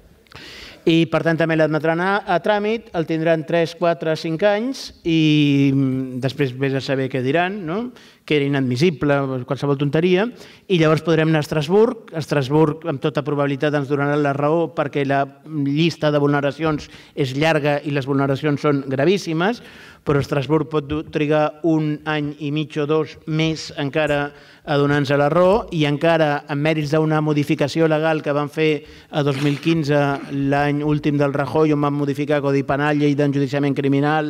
I, per tant, també l'admetran a tràmit, el tindran 3, 4, 5 anys i després vés a saber què diran, que era inadmissible, qualsevol tonteria, i llavors podrem anar a Estrasburg. Estrasburg, amb tota probabilitat, ens donarà la raó perquè la llista de vulneracions és llarga i les vulneracions són gravíssimes, però Estrasburg pot trigar 1 any i mig o 2 més encara a donar-nos la raó i encara, amb mèrits d'una modificació legal que van fer a 2015, l'any últim del Rajoy, on van modificar Codi Penal, llei d'enjudiciament criminal,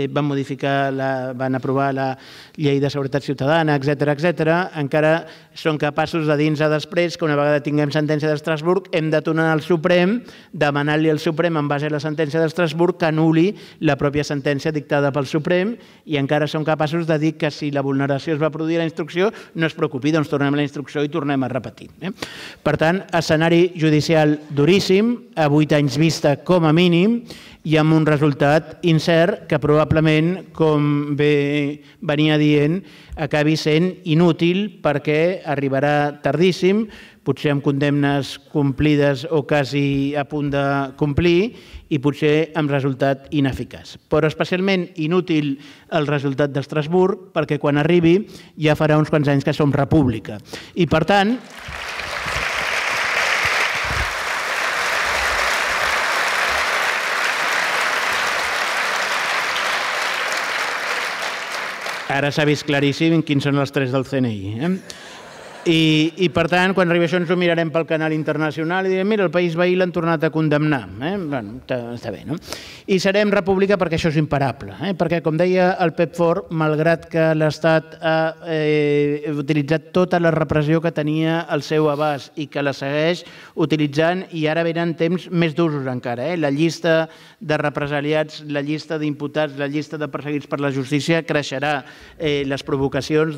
van aprovar la llei de seguretat ciutadana, etc., encara són capaços de dir-nos després que una vegada tinguem sentència d'Estrasburg hem de tornar al Suprem, demanant-li al Suprem, en base a la sentència d'Estrasburg, que anul·li la pròpia sentència dictada pel Suprem i encara són capaços de dir que si la vulneració es va produir a la instrucció no es preocupi, doncs tornem a la instrucció i tornem a repetir. Per tant, escenari judicial duríssim, a 8 anys vista com a mínim, i amb un resultat incert que probablement, com bé venia dient, acabi sent inútil perquè arribarà tardíssim, potser amb condemnes complides o quasi a punt de complir i potser amb resultat ineficaç. Però especialment inútil el resultat d'Estrasburg perquè quan arribi ja farà uns quants anys que som república. I per tant, ara s'ha vist claríssim quins són els 3 del CNI. I, per tant, quan arribi això ens ho mirarem pel canal internacional i direm, mira, el país veí l'han tornat a condemnar. Bé, està bé, no? I serem república perquè això és imparable, perquè, com deia el Pep Fort, malgrat que l'Estat ha utilitzat tota la repressió que tenia al seu abast i que la segueix utilitzant, i ara venen temps més d'usos encara. La llista de represaliats, la llista d'imputats, la llista de perseguits per la justícia creixerà. Les provocacions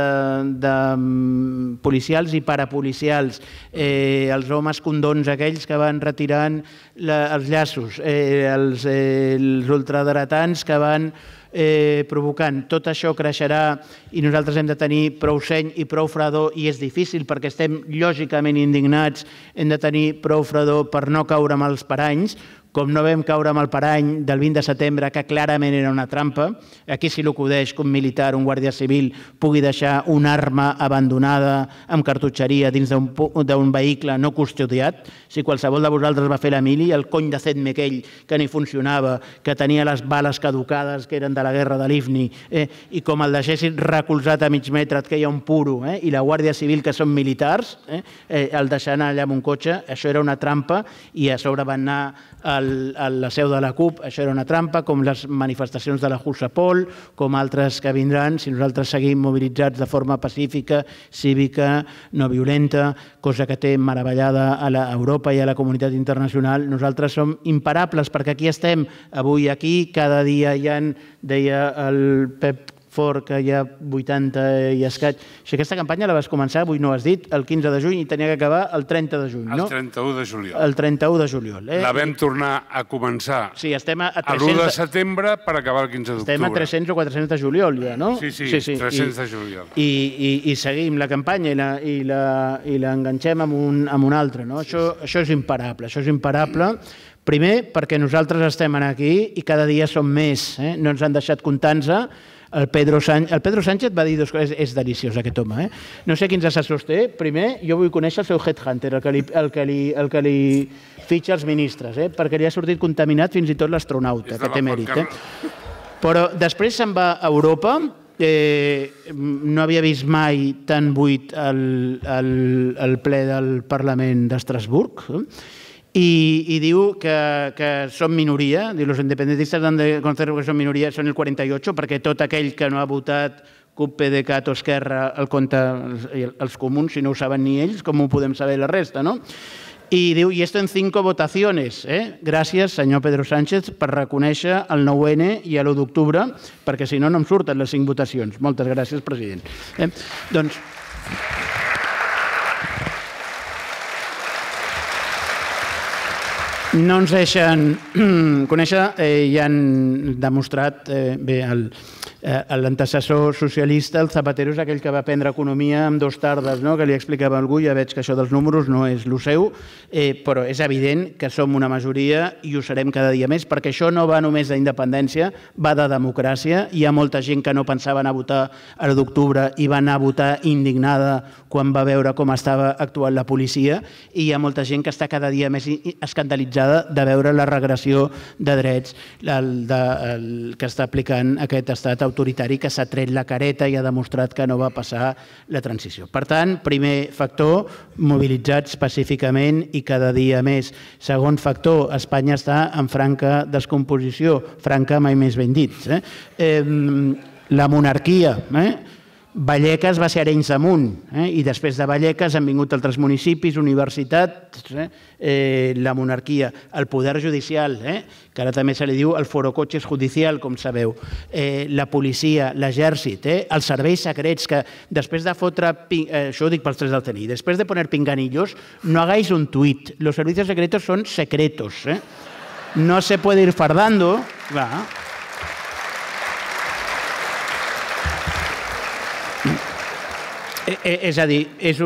de policials i parapolicials, els homes condons aquells que van retirant els llaços, els ultradretans que van provocant. Tot això creixerà i nosaltres hem de tenir prou seny i prou fredor, i és difícil perquè estem lògicament indignats, hem de tenir prou fredor per no caure amb els paranys, com no vam caure amb el parany del 20 de setembre, que clarament era una trampa. Aquí s'hi l'acudeix que un militar, un guàrdia civil, pugui deixar una arma abandonada amb cartutxeria dins d'un vehicle no custodiat. Si qualsevol de vosaltres va fer la mili, el cony de Zedme aquell que ni funcionava, que tenia les bales caducades, que eren de la guerra de l'Ifni, i com el deixessin recolzat a mig metre, et queia un puro, i la Guàrdia Civil, que són militars, el deixant allà amb un cotxe, això era una trampa, i a sobre van anar a la seu de la CUP, això era una trampa, com les manifestacions de la Jusapol, com altres que vindran, si nosaltres seguim mobilitzats de forma pacífica, cívica, no violenta, cosa que té meravellada a Europa i a la comunitat internacional. Nosaltres som imparables perquè aquí estem, avui aquí, cada dia hi ha, deia el Pep Fort, que hi ha 80 i escaig. Si aquesta campanya la vas començar, avui no ho has dit, el 15 de juny i tenia que acabar el 30 de juny, no? El 31 de juliol. El 31 de juliol. La vam tornar a començar l'1 de setembre per acabar el 15 d'octubre. Estem a 300 o 400 de juliol ja, no? Sí, 300 de juliol. I seguim la campanya i l'enganxem amb un altre, no? Això és imparable, això és imparable. Primer, perquè nosaltres estem aquí i cada dia som més, no ens han deixat comptar-nos. El Pedro Sánchez va dir dues coses, és deliciós aquest home. No sé quins assessors té. Primer, jo vull conèixer el seu headhunter, el que li fitxa els ministres, perquè li ha sortit contaminat fins i tot l'astronauta, que té mèrit. Però després se'n va a Europa, no havia vist mai tan buit el ple del Parlament d'Estrasburg, i diu que són minoria, diu los independentistas considero que són minoria, són el 48, perquè tot aquell que no ha votat CUP, PDeCAT o Esquerra el compta els comuns, si no ho saben ni ells, com ho podem saber la resta, no? I diu, y esto en 5 votaciones. Gràcies, senyor Pedro Sánchez, per reconèixer el 9N i l'1 d'octubre, perquè si no, no em surten les 5 votacions. Moltes gràcies, president. Doncs... No ens deixen conèixer, ja han demostrat bé l'antecessor socialista, el Zapatero, és aquell que va aprendre economia en 2 tardes, que li explicava algú, ja veig que això dels números no és el seu, però és evident que som una majoria i ho serem cada dia més, perquè això no va només d'independència, va de democràcia. Hi ha molta gent que no pensava anar a votar l'1 d'octubre i va anar a votar indignada quan va veure com estava actuant la policia, i hi ha molta gent que està cada dia més escandalitzada de veure la regressió de drets que està aplicant aquest estat autoritari que s'ha tret la careta i ha demostrat que no va passar la transició. Per tant, primer factor, mobilitzats pacíficament i cada dia més. Segon factor, Espanya està en franca descomposició, franca mai més ben dit. La monarquia, Vallecas va ser Arenys de Munt, i després de Vallecas han vingut altres municipis, universitats, la monarquia, el poder judicial, que ara també se li diu el forocoches judicial, com sabeu, la policia, l'exèrcit, els serveis secrets, que després de fotre, això ho dic pels 3 del CNI, després de poner pinganillos, no hagáis un tuit, los servicios secretos son secretos, no se puede ir fardando, és a dir, és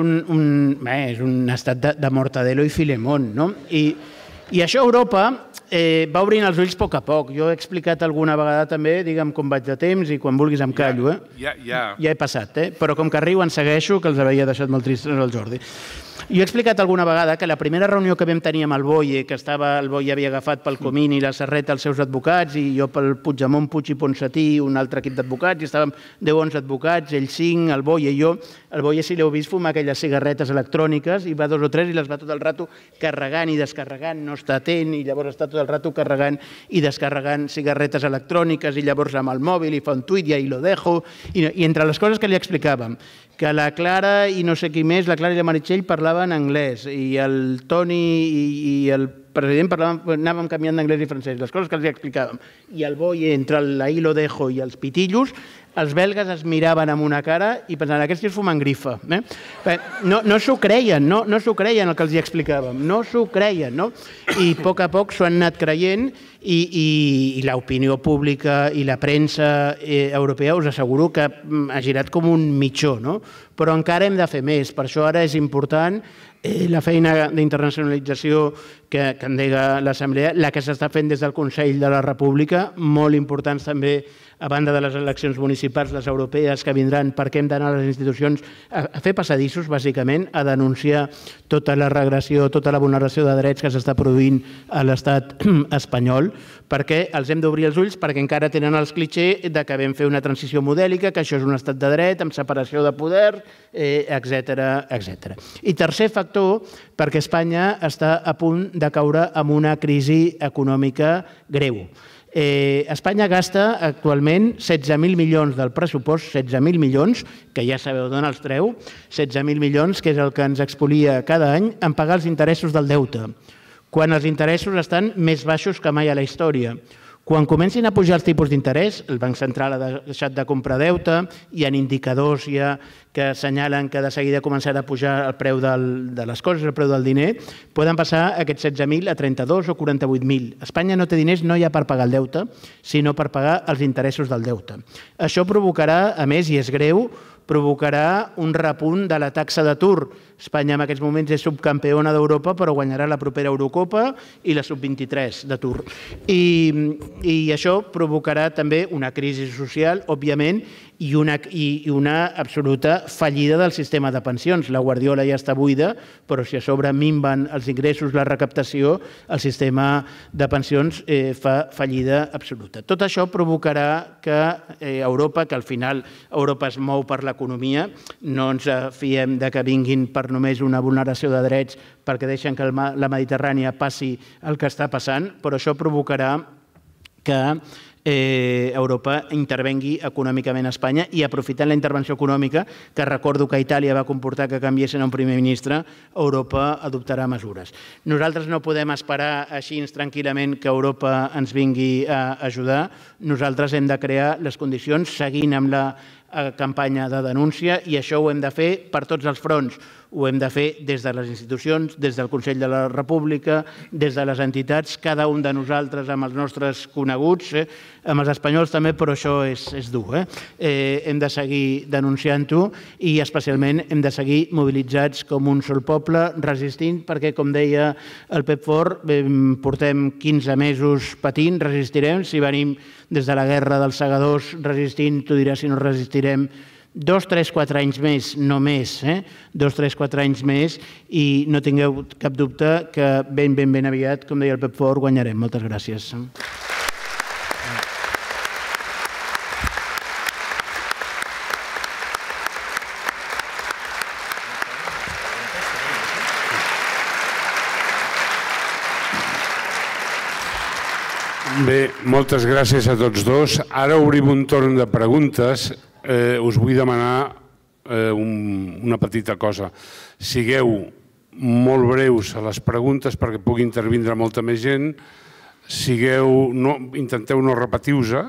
un estat de Mortadelo i Filemón, no? I això a Europa va obrint els ulls a poc. Jo he explicat alguna vegada també, digue'm com vaig de temps i quan vulguis em callo. Ja he passat, però com que riuen segueixo, que els havia deixat molt tristos el Jordi. Jo he explicat alguna vegada que la primera reunió que vam tenir amb el Boye, que el Boye havia agafat pel Comín i la Serreta els seus advocats, i jo pel Puigdemont, Puig i Ponsatí, un altre equip d'advocats, i estàvem 10-11 advocats, ells 5, el Boye i jo. El Boye, si l'heu vist, fumar aquelles cigarretes electròniques, i va 2 o 3 i les va tot el rato carregant i descarregant, no està atent, i llavors està tot el rato carregant i descarregant cigarretes electròniques, i llavors amb el mòbil i fa un tuit i ahí lo dejo. I entre les coses que li explicàvem, que la Clara i no sé qui més, la Clara i la Meritxell parlaven anglès, i el Toni i el president anàvem canviant d'anglès i francès, les coses que els explicàvem. I el Boye, entre l'ahí lo dejo i els pitillos, els belgues es miraven amb una cara i pensaven, aquests tios fumen grifa. No s'ho creien, no s'ho creien el que els explicàvem, no s'ho creien, no? I a poc s'ho han anat creient, i l'opinió pública i la premsa europea us asseguro que ha girat com un mitjó, no? Però encara hem de fer més, per això ara és important la feina d'internacionalització que endega l'Assemblea, la que s'està fent des del Consell de la República, molt importants també, a banda de les eleccions municipals, les europees que vindran, perquè hem d'anar a les institucions a fer passadissos, bàsicament, a denunciar tota la regressió, tota la vulneració de drets que s'està produint a l'estat espanyol, perquè els hem d'obrir els ulls, perquè encara tenen els clichés de que vam fer una transició modèlica, que això és un estat de dret, amb separació de poder, etc. I tercer factor, perquè Espanya està a punt de caure en una crisi econòmica greu. Espanya gasta actualment 16.000 milions del pressupost, 16.000 milions, que ja sabeu d'on els treu, 16.000 milions, que és el que ens expolia cada any, en pagar els interessos del deute, quan els interessos estan més baixos que mai a la història. Quan comencin a pujar els tipus d'interès, el Banc Central ha deixat de comprar deute, hi ha indicadors ja que assenyalen que de seguida començarà a pujar el preu de les coses, el preu del diner, poden passar aquests 16.000 a 32 o 48.000. Espanya no té diners no ja per pagar el deute, sinó per pagar els interessos del deute. Això provocarà, a més, i és greu, provocarà un repunt de la taxa d'atur. Espanya en aquests moments és subcampeona d'Europa, però guanyarà la propera Eurocopa i la sub-23 d'atur. I això provocarà també una crisi social, òbviament, i una absoluta fallida del sistema de pensions. La guardiola ja està buida, però si a sobre minven els ingressos, la recaptació, el sistema de pensions fa fallida absoluta. Tot això provocarà que Europa, que al final Europa es mou per l'economia, no ens fiem de que vinguin per només una vulneració de drets perquè deixen que la Mediterrània passi el que està passant, però això provocarà que Europa intervengui econòmicament a Espanya i aprofitant la intervenció econòmica, que recordo que a Itàlia va comportar que canviessin un primer ministre, Europa adoptarà mesures. Nosaltres no podem esperar així tranquil·lament que Europa ens vingui a ajudar. Nosaltres hem de crear les condicions seguint amb la campanya de denúncia i això ho hem de fer per tots els fronts. Ho hem de fer des de les institucions, des del Consell de la República, des de les entitats, cada un de nosaltres amb els nostres coneguts, amb els espanyols també, però això és dur. Hem de seguir denunciant-ho i especialment hem de seguir mobilitzats com un sol poble, resistint, perquè com deia el Pep Fort, portem 15 mesos patint, resistirem. Si venim des de la guerra dels segadors resistint, tu diràs si no resistirem 2, 3, 4 anys més, no més, 2, 3, 4 anys més, i no tingueu cap dubte que ben aviat, com deia el Pep Fort, guanyarem. Moltes gràcies. Bé, moltes gràcies a tots dos. Ara obrim un torn de preguntes. Us vull demanar una petita cosa. Sigueu molt breus a les preguntes perquè pugui intervindre molta més gent. Intenteu no repetir-vos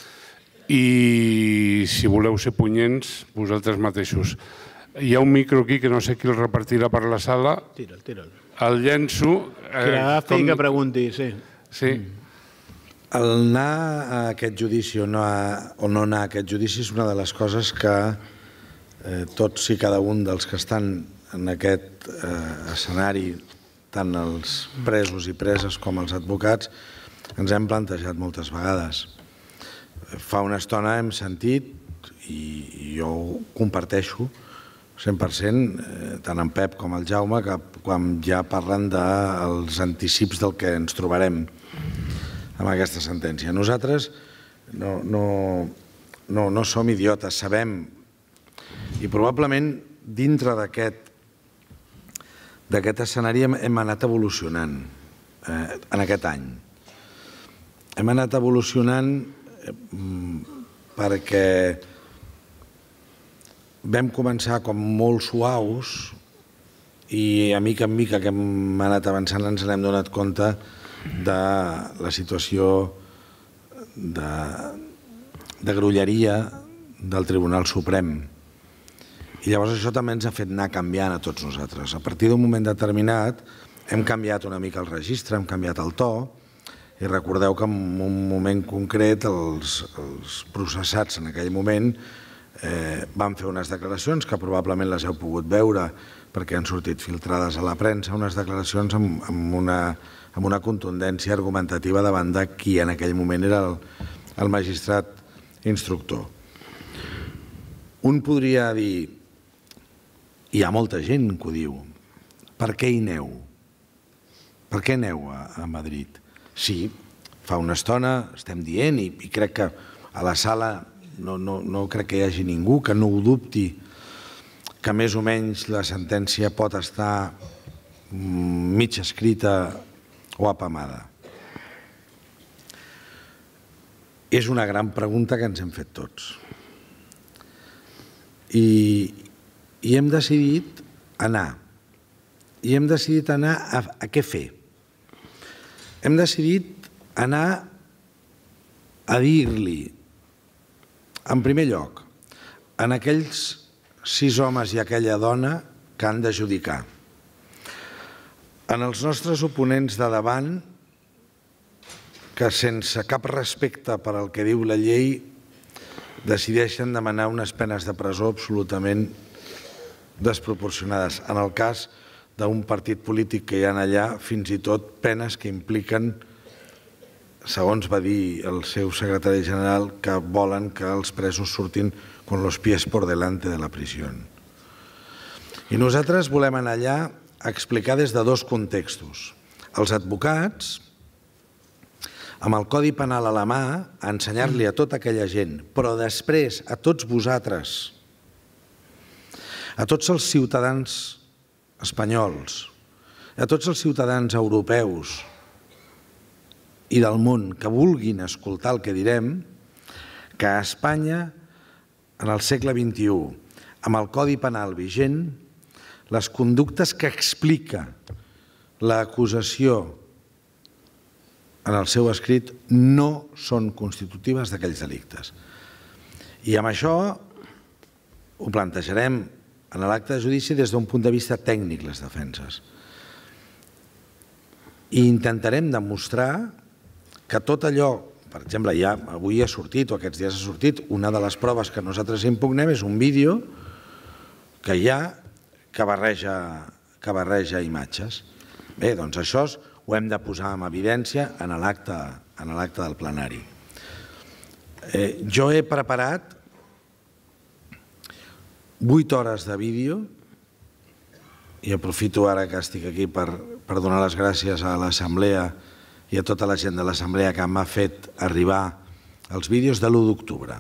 i si voleu ser punyents, vosaltres mateixos. Hi ha un micro aquí que no sé qui el repartirà per la sala. Tira'l. El llenço. Que l'agafi i que pregunti, sí. Sí. El anar a aquest judici o no anar a aquest judici és una de les coses que tots i cada un dels que estan en aquest escenari, tant els presos i preses com els advocats, ens hem plantejat moltes vegades. Fa una estona hem sentit, i jo ho comparteixo 100%, tant en Pep com el Jaume, que quan ja parlen dels anticips del que ens trobarem amb aquesta sentència. Nosaltres no som idiotes, sabem, i probablement dintre d'aquest escenari hem anat evolucionant en aquest any. Hem anat evolucionant perquè vam començar com molt suaus i a mica en mica que hem anat avançant ens n'hem donat compte de la situació de grolleria del Tribunal Suprem. I llavors això també ens ha fet anar canviant a tots nosaltres. A partir d'un moment determinat hem canviat una mica el registre, hem canviat el to, i recordeu que en un moment concret els processats en aquell moment van fer unes declaracions que probablement les heu pogut veure perquè han sortit filtrades a la premsa, unes declaracions amb una contundència argumentativa davant de qui en aquell moment era el magistrat instructor. Un podria dir, hi ha molta gent que ho diu, per què hi aneu? Per què aneu a Madrid? Sí, fa una estona estem dient, i crec que a la sala no crec que hi hagi ningú que no ho dubti, que més o menys la sentència pot estar mig escrita o apamada. És una gran pregunta que ens hem fet tots. I hem decidit anar. I hem decidit anar a què fer? Hem decidit anar a dir-li, en primer lloc, en aquells 6 homes i aquella dona que han de judicar. En els nostres oponents de davant, que sense cap respecte per al que diu la llei, decideixen demanar unes penes de presó absolutament desproporcionades. En el cas d'un partit polític que hi ha allà, fins i tot penes que impliquen, segons va dir el seu secretari general, que volen que els presos surtin con los pies por delante de la prisión. I nosaltres volem anar allà a explicar des de dos contextos. Els advocats, amb el Codi Penal a la mà, a ensenyar-li a tota aquella gent, però després a tots vosaltres, a tots els ciutadans espanyols, a tots els ciutadans europeus i del món que vulguin escoltar el que direm, que a Espanya, en el segle XXI, amb el Codi Penal vigent, les conductes que explica l'acusació en el seu escrit no són constitutives d'aquells delictes. I amb això ho plantejarem en l'acte de judici des d'un punt de vista tècnic, les defenses. I intentarem demostrar que tot allò, per exemple, ja avui ha sortit o aquests dies ha sortit, una de les proves que nosaltres impugnem és un vídeo que hi ha que barreja imatges. Bé, doncs això ho hem de posar en evidència en l'acte del plenari. Jo he preparat 8 hores de vídeo i aprofito ara que estic aquí per donar les gràcies a l'Assemblea i a tota la gent de l'Assemblea que m'ha fet arribar els vídeos de l'1 d'octubre.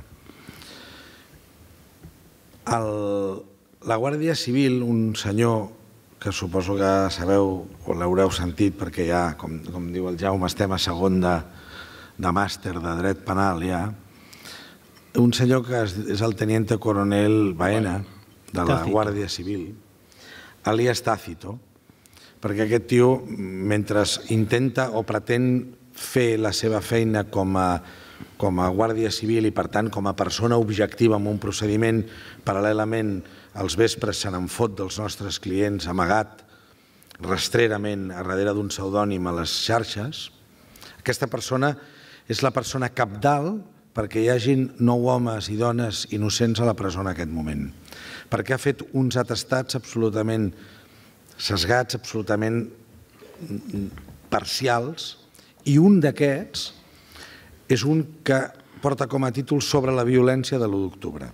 La Guàrdia Civil, un senyor que suposo que sabeu o l'haureu sentit perquè ja, com diu el Jaume, estem a segon de màster de dret penal ja, un senyor que és el teniente coronel Baena de la Guàrdia Civil, alias Tácito, perquè aquest tio, mentre intenta o pretén fer la seva feina com a Guàrdia Civil i, per tant, com a persona objectiva en un procediment, paral·lelament als vespres se n'en fot dels nostres clients amagat rastrerament a darrere d'un pseudònim a les xarxes. Aquesta persona és la persona cabdal perquè hi hagin 9 homes i dones innocents a la presó en aquest moment, perquè ha fet uns atestats absolutament sesgats, absolutament parcials, i un d'aquests és un que porta com a títol sobre la violència de l'1 d'octubre.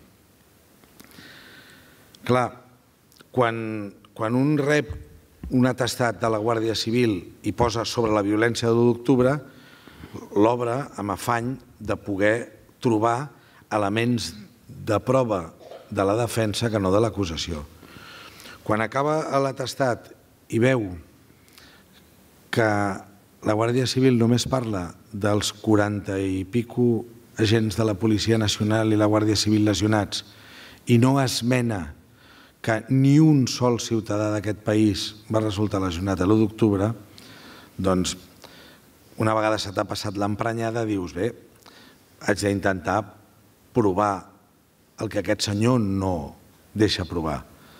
Clar, quan un rep un atestat de la Guàrdia Civil i posa sobre la violència de l'1 d'octubre, l'obre amb afany de poder trobar elements de prova de la defensa que no de l'acusació. Quan acaba l'atestat i veu que la Guàrdia Civil només parla dels 40 i pico agents de la Policia Nacional i la Guàrdia Civil lesionats i no esmena que ni un sol ciutadà d'aquest país va resultar lesionat l'1 d'octubre, doncs una vegada se t'ha passat l'emprenyada dius, bé, haig d'intentar provar el que aquest senyor no deixa provar.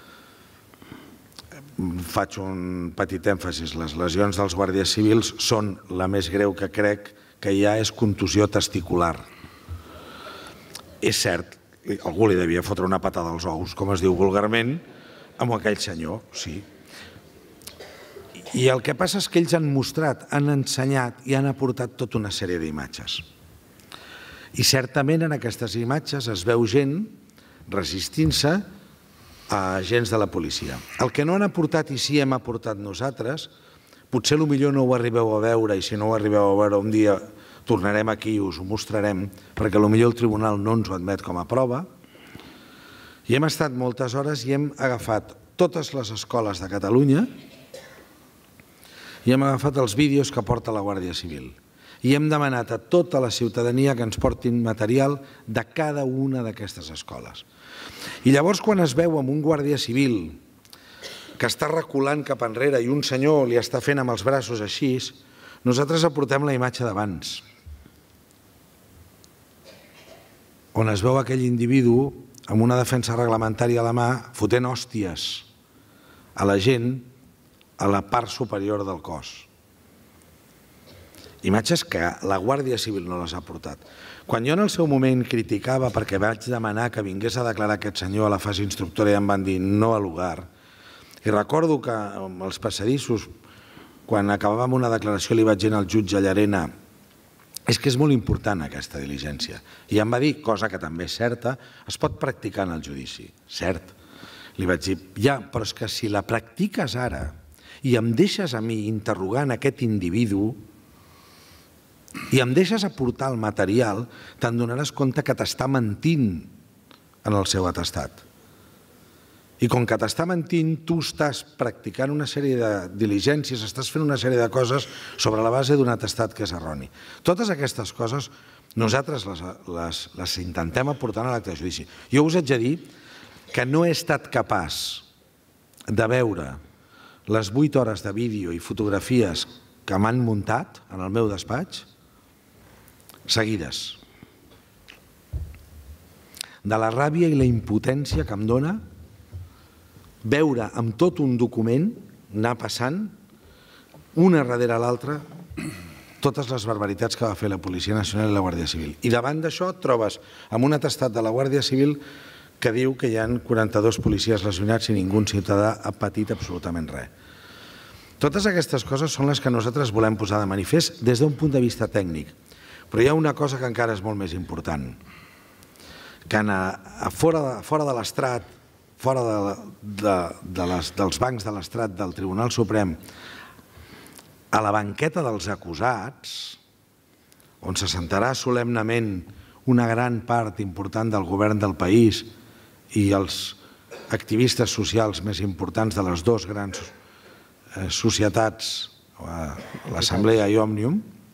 Faig un petit èmfasis, les lesions dels guàrdies civils són la més greu que crec que hi ha és contusió testicular. És cert, algú li devia fotre una patada als ous, com es diu vulgarment, amb aquell senyor, sí. I el que passa és que ells han mostrat, han ensenyat i han aportat tota una sèrie d'imatges. I certament en aquestes imatges es veu gent resistint-se a agents de la policia. El que no han aportat i sí hem aportat nosaltres, potser potser no ho arribeu a veure i si no ho arribeu a veure un dia tornarem aquí i us ho mostrarem, perquè potser el tribunal no ens ho admet com a prova. I hem estat moltes hores i hem agafat totes les escoles de Catalunya i hem agafat els vídeos que porta la Guàrdia Civil. I hem demanat a tota la ciutadania que ens portin material de cada una d'aquestes escoles. I llavors, quan es veu amb un guàrdia civil que està reculant cap enrere i un senyor li està fent amb els braços així, nosaltres aportem la imatge d'abans, on es veu aquell individu amb una defensa reglamentària a la mà fotent hòsties a la gent a la part superior del cos. Imatges que la Guàrdia Civil no les ha portat. Quan jo en el seu moment criticava perquè vaig demanar que vingués a declarar aquest senyor a la fase instructora i em van dir no al lugar, i recordo que als passadissos, quan acabàvem una declaració li vaig dir al jutge Llarena és que és molt important aquesta diligència. I em va dir, cosa que també és certa, es pot practicar en el judici. Cert. Li vaig dir, ja, però és que si la practiques ara i em deixes a mi interrogant aquest individu i em deixes aportar el material, te'n donaràs compte que t'està mentint en el seu atestat. I com que t'està mentint, tu estàs practicant una sèrie de diligències, estàs fent una sèrie de coses sobre la base d'un atestat que és erroni. Totes aquestes coses nosaltres les intentem aportar a l'acte de judici. Jo us haig de dir que no he estat capaç de veure les 8 hores de vídeo i fotografies que m'han muntat en el meu despatx seguides. De la ràbia i la impotència que em dona veure amb tot un document anar passant una darrere l'altra totes les barbaritats que va fer la Policia Nacional i la Guàrdia Civil. I davant d'això et trobes amb un atestat de la Guàrdia Civil que diu que hi ha 42 policies lesionats i ningú ciutadà ha patit absolutament res. Totes aquestes coses són les que nosaltres volem posar de manifest des d'un punt de vista tècnic. Però hi ha una cosa que encara és molt més important, que fora de l'estrat, fora dels bancs de l'estrat del Tribunal Suprem, a la banqueta dels acusats, on se sentarà solemnement una gran part important del govern del país i els activistes socials més importants de les dues grans societats, l'Assemblea i Òmnium,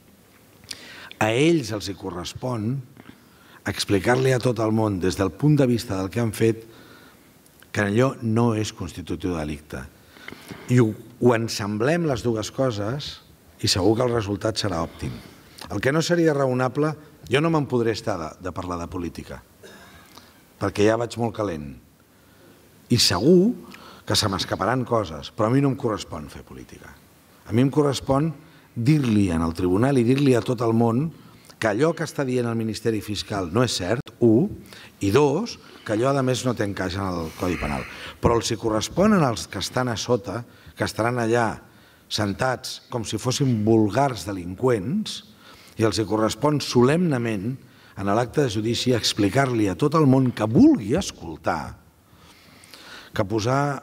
a ells els correspon explicar-li a tot el món des del punt de vista del que han fet que allò no és constitutiu de delicte. I ho ensemblem les dues coses i segur que el resultat serà òptim. El que no seria raonable, jo no me'n podré estar de parlar de política, perquè ja vaig molt calent. I segur que se m'escaparan coses, però a mi no em correspon fer política. A mi em correspon dir-li en el tribunal i dir-li a tot el món que allò que està dient el Ministeri Fiscal no és cert, 1, i 2, que allò a més no té encaix en el Codi Penal. Però els hi corresponen als que estan a sota, que estaran allà sentats com si fossin vulgars delinqüents, i els hi correspon solemnement en l'acte de judici explicar-li a tot el món que vulgui escoltar que posar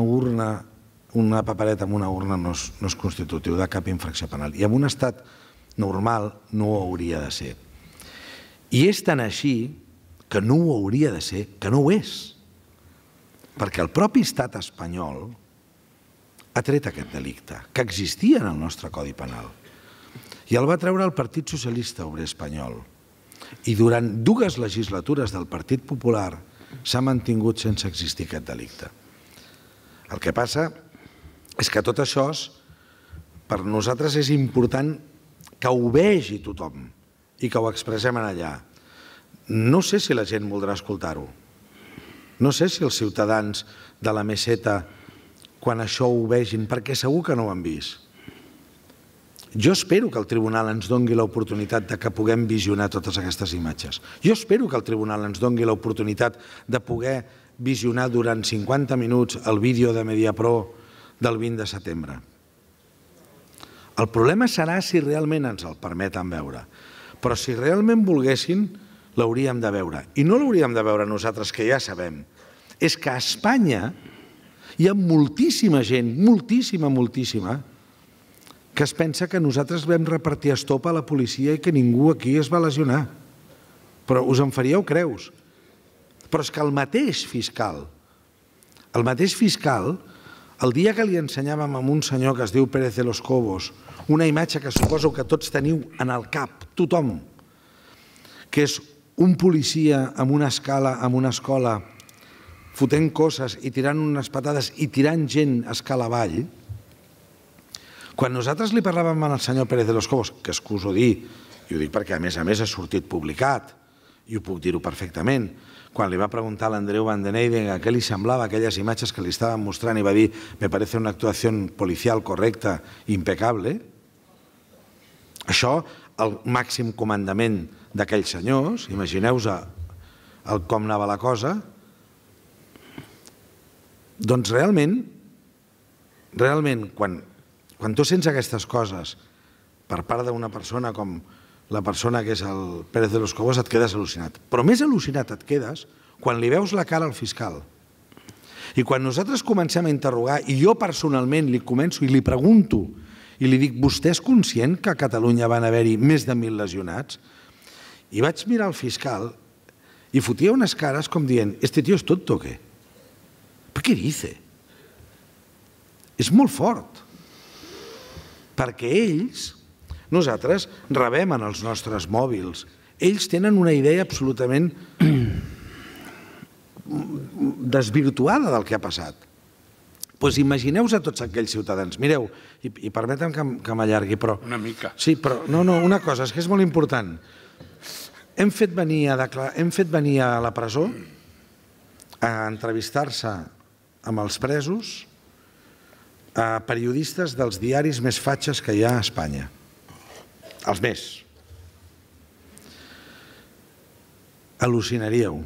una papereta en una urna no és constitutiu de cap infracció penal. I en un estat normal no ho hauria de ser. I és tan així que no ho hauria de ser, que no ho és. Perquè el propi estat espanyol ha tret aquest delicte, que existia en el nostre Codi Penal. I el va treure el Partit Socialista Obrer Espanyol. I durant 2 legislatures del Partit Popular s'ha mantingut sense existir aquest delicte. El que passa és que tot això per nosaltres és important que ho vegi tothom i que ho expressem allà. No sé si la gent voldrà escoltar-ho. No sé si els ciutadans de la meseta, quan això ho vegin, perquè segur que no ho han vist. Jo espero que el tribunal ens doni l'oportunitat que puguem visionar totes aquestes imatges. Jo espero que el tribunal ens doni l'oportunitat de poder visionar durant 50 minuts el vídeo de Mediapro del 20 de setembre. El problema serà si realment ens el permeten veure. Però si realment volguessin, l'hauríem de veure. I no l'hauríem de veure nosaltres, que ja sabem. És que a Espanya hi ha moltíssima gent, moltíssima, que es pensa que nosaltres vam repartir estopa a la policia i que ningú aquí es va lesionar. Però us en faríeu creus. Però és que el mateix fiscal, el dia que li ensenyàvem a un senyor que es diu Pérez de los Cobos, una imatge que suposo que tots teniu en el cap, tothom, que és un policia amb una escola, fotent coses i tirant unes patades i tirant gent a escala avall, quan nosaltres li parlàvem al senyor Pérez de los Cobos, que excuso dir, i ho dic perquè a més ha sortit publicat, i ho puc dir-ho perfectament, quan li va preguntar a l'Andreu Van den Eyden què li semblava aquelles imatges que li estaven mostrant i va dir me parece una actuació policial correcta, impecable, això, el màxim comandament d'aquells senyors, imagineu-vos com anava la cosa, doncs realment, quan tu sents aquestes coses per part d'una persona com la persona que és el Pérez de los Cobos, et quedes al·lucinat. Però més al·lucinat et quedes quan li veus la cara al fiscal. I quan nosaltres comencem a interrogar, i jo personalment li començo i li pregunto, i li dic, vostè és conscient que a Catalunya van haver-hi més de 1.000 lesionats? I vaig mirar el fiscal i fotia unes cares com dient, este tío es tonto o què? ¿Pero qué dice? És molt fort. Perquè ells, nosaltres rebem en els nostres mòbils, ells tenen una idea absolutament desvirtuada del que ha passat. Doncs imagineu-vos a tots aquells ciutadans. Mireu, i permetem que m'allargui, però... Una mica. Sí, però no, una cosa, és que és molt important. Hem fet venir a la presó a entrevistar-se amb els presos a periodistes dels diaris més fatxes que hi ha a Espanya. Els més. Al·lucinaríeu.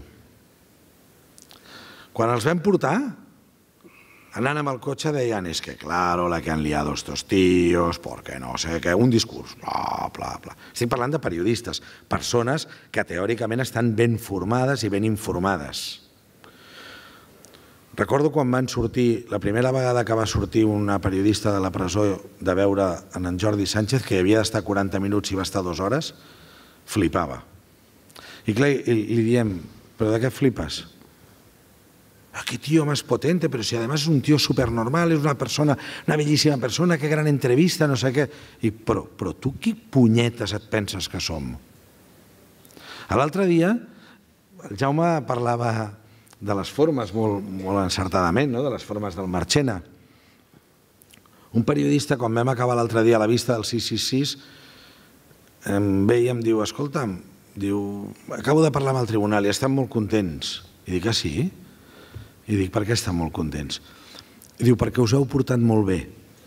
Quan els vam portar, anant amb el cotxe deien es que claro, la que han liado estos tíos, porque no sé què, un discurs, bla, bla, bla. Estic parlant de periodistes, persones que teòricament estan ben formades i ben informades. Recordo quan van sortir, la primera vegada que va sortir una periodista de la presó de veure en Jordi Sánchez, que havia d'estar 40 minuts i va estar 2 hores, flipava. I clar, li diem, però de què flipes? Qué tío más potente, pero si además es un tío súper normal, es una persona, una bellísima persona, qué gran entrevista, no sé què. Però tu qui punyetes et penses que som? L'altre dia, el Jaume parlava de les formes molt encertadament, de les formes del Marchena. Un periodista, quan vam acabar l'altre dia a la vista del 666, em ve i em diu, escolta'm, acabo de parlar amb el tribunal i estan molt contents. I dic, sí? I dic, per què estan molt contents? I diu, perquè us heu portat molt bé.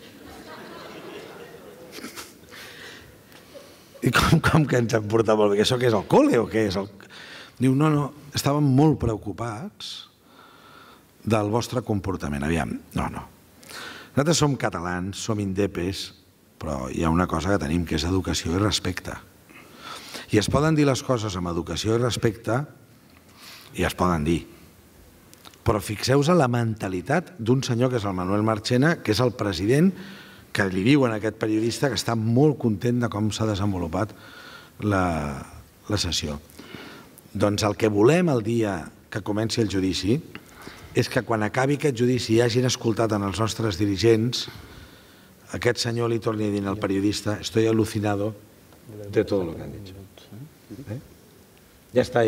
I com que ens hem portat molt bé? Això què és, el col·le o què és? Diu, no, estàvem molt preocupats del vostre comportament. Aviam, no. Nosaltres som catalans, som indepes, però hi ha una cosa que tenim, que és educació i respecte. I es poden dir les coses amb educació i respecte, i es poden dir. Però fixeu-vos en la mentalitat d'un senyor que és el Manuel Marchena, que és el president, que li diu a aquest periodista que està molt content de com s'ha desenvolupat la sessió. Doncs el que volem el dia que comenci el judici és que quan acabi aquest judici i hagin escoltat en els nostres dirigents, aquest senyor li torni a dir al periodista «Estoy alucinado de todo lo que han dicho». Ja està.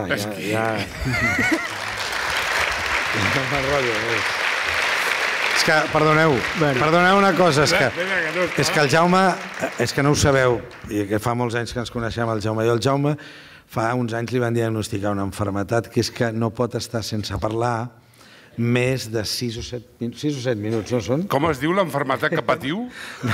És que, perdoneu una cosa, és que el Jaume, és que no ho sabeu, i que fa molts anys que ens coneixem el Jaume i el Jaume, fa uns anys li van diagnosticar una malaltia que és que no pot estar sense parlar més de 6 o 7 minuts, no són? Com es diu la malaltia que patiu?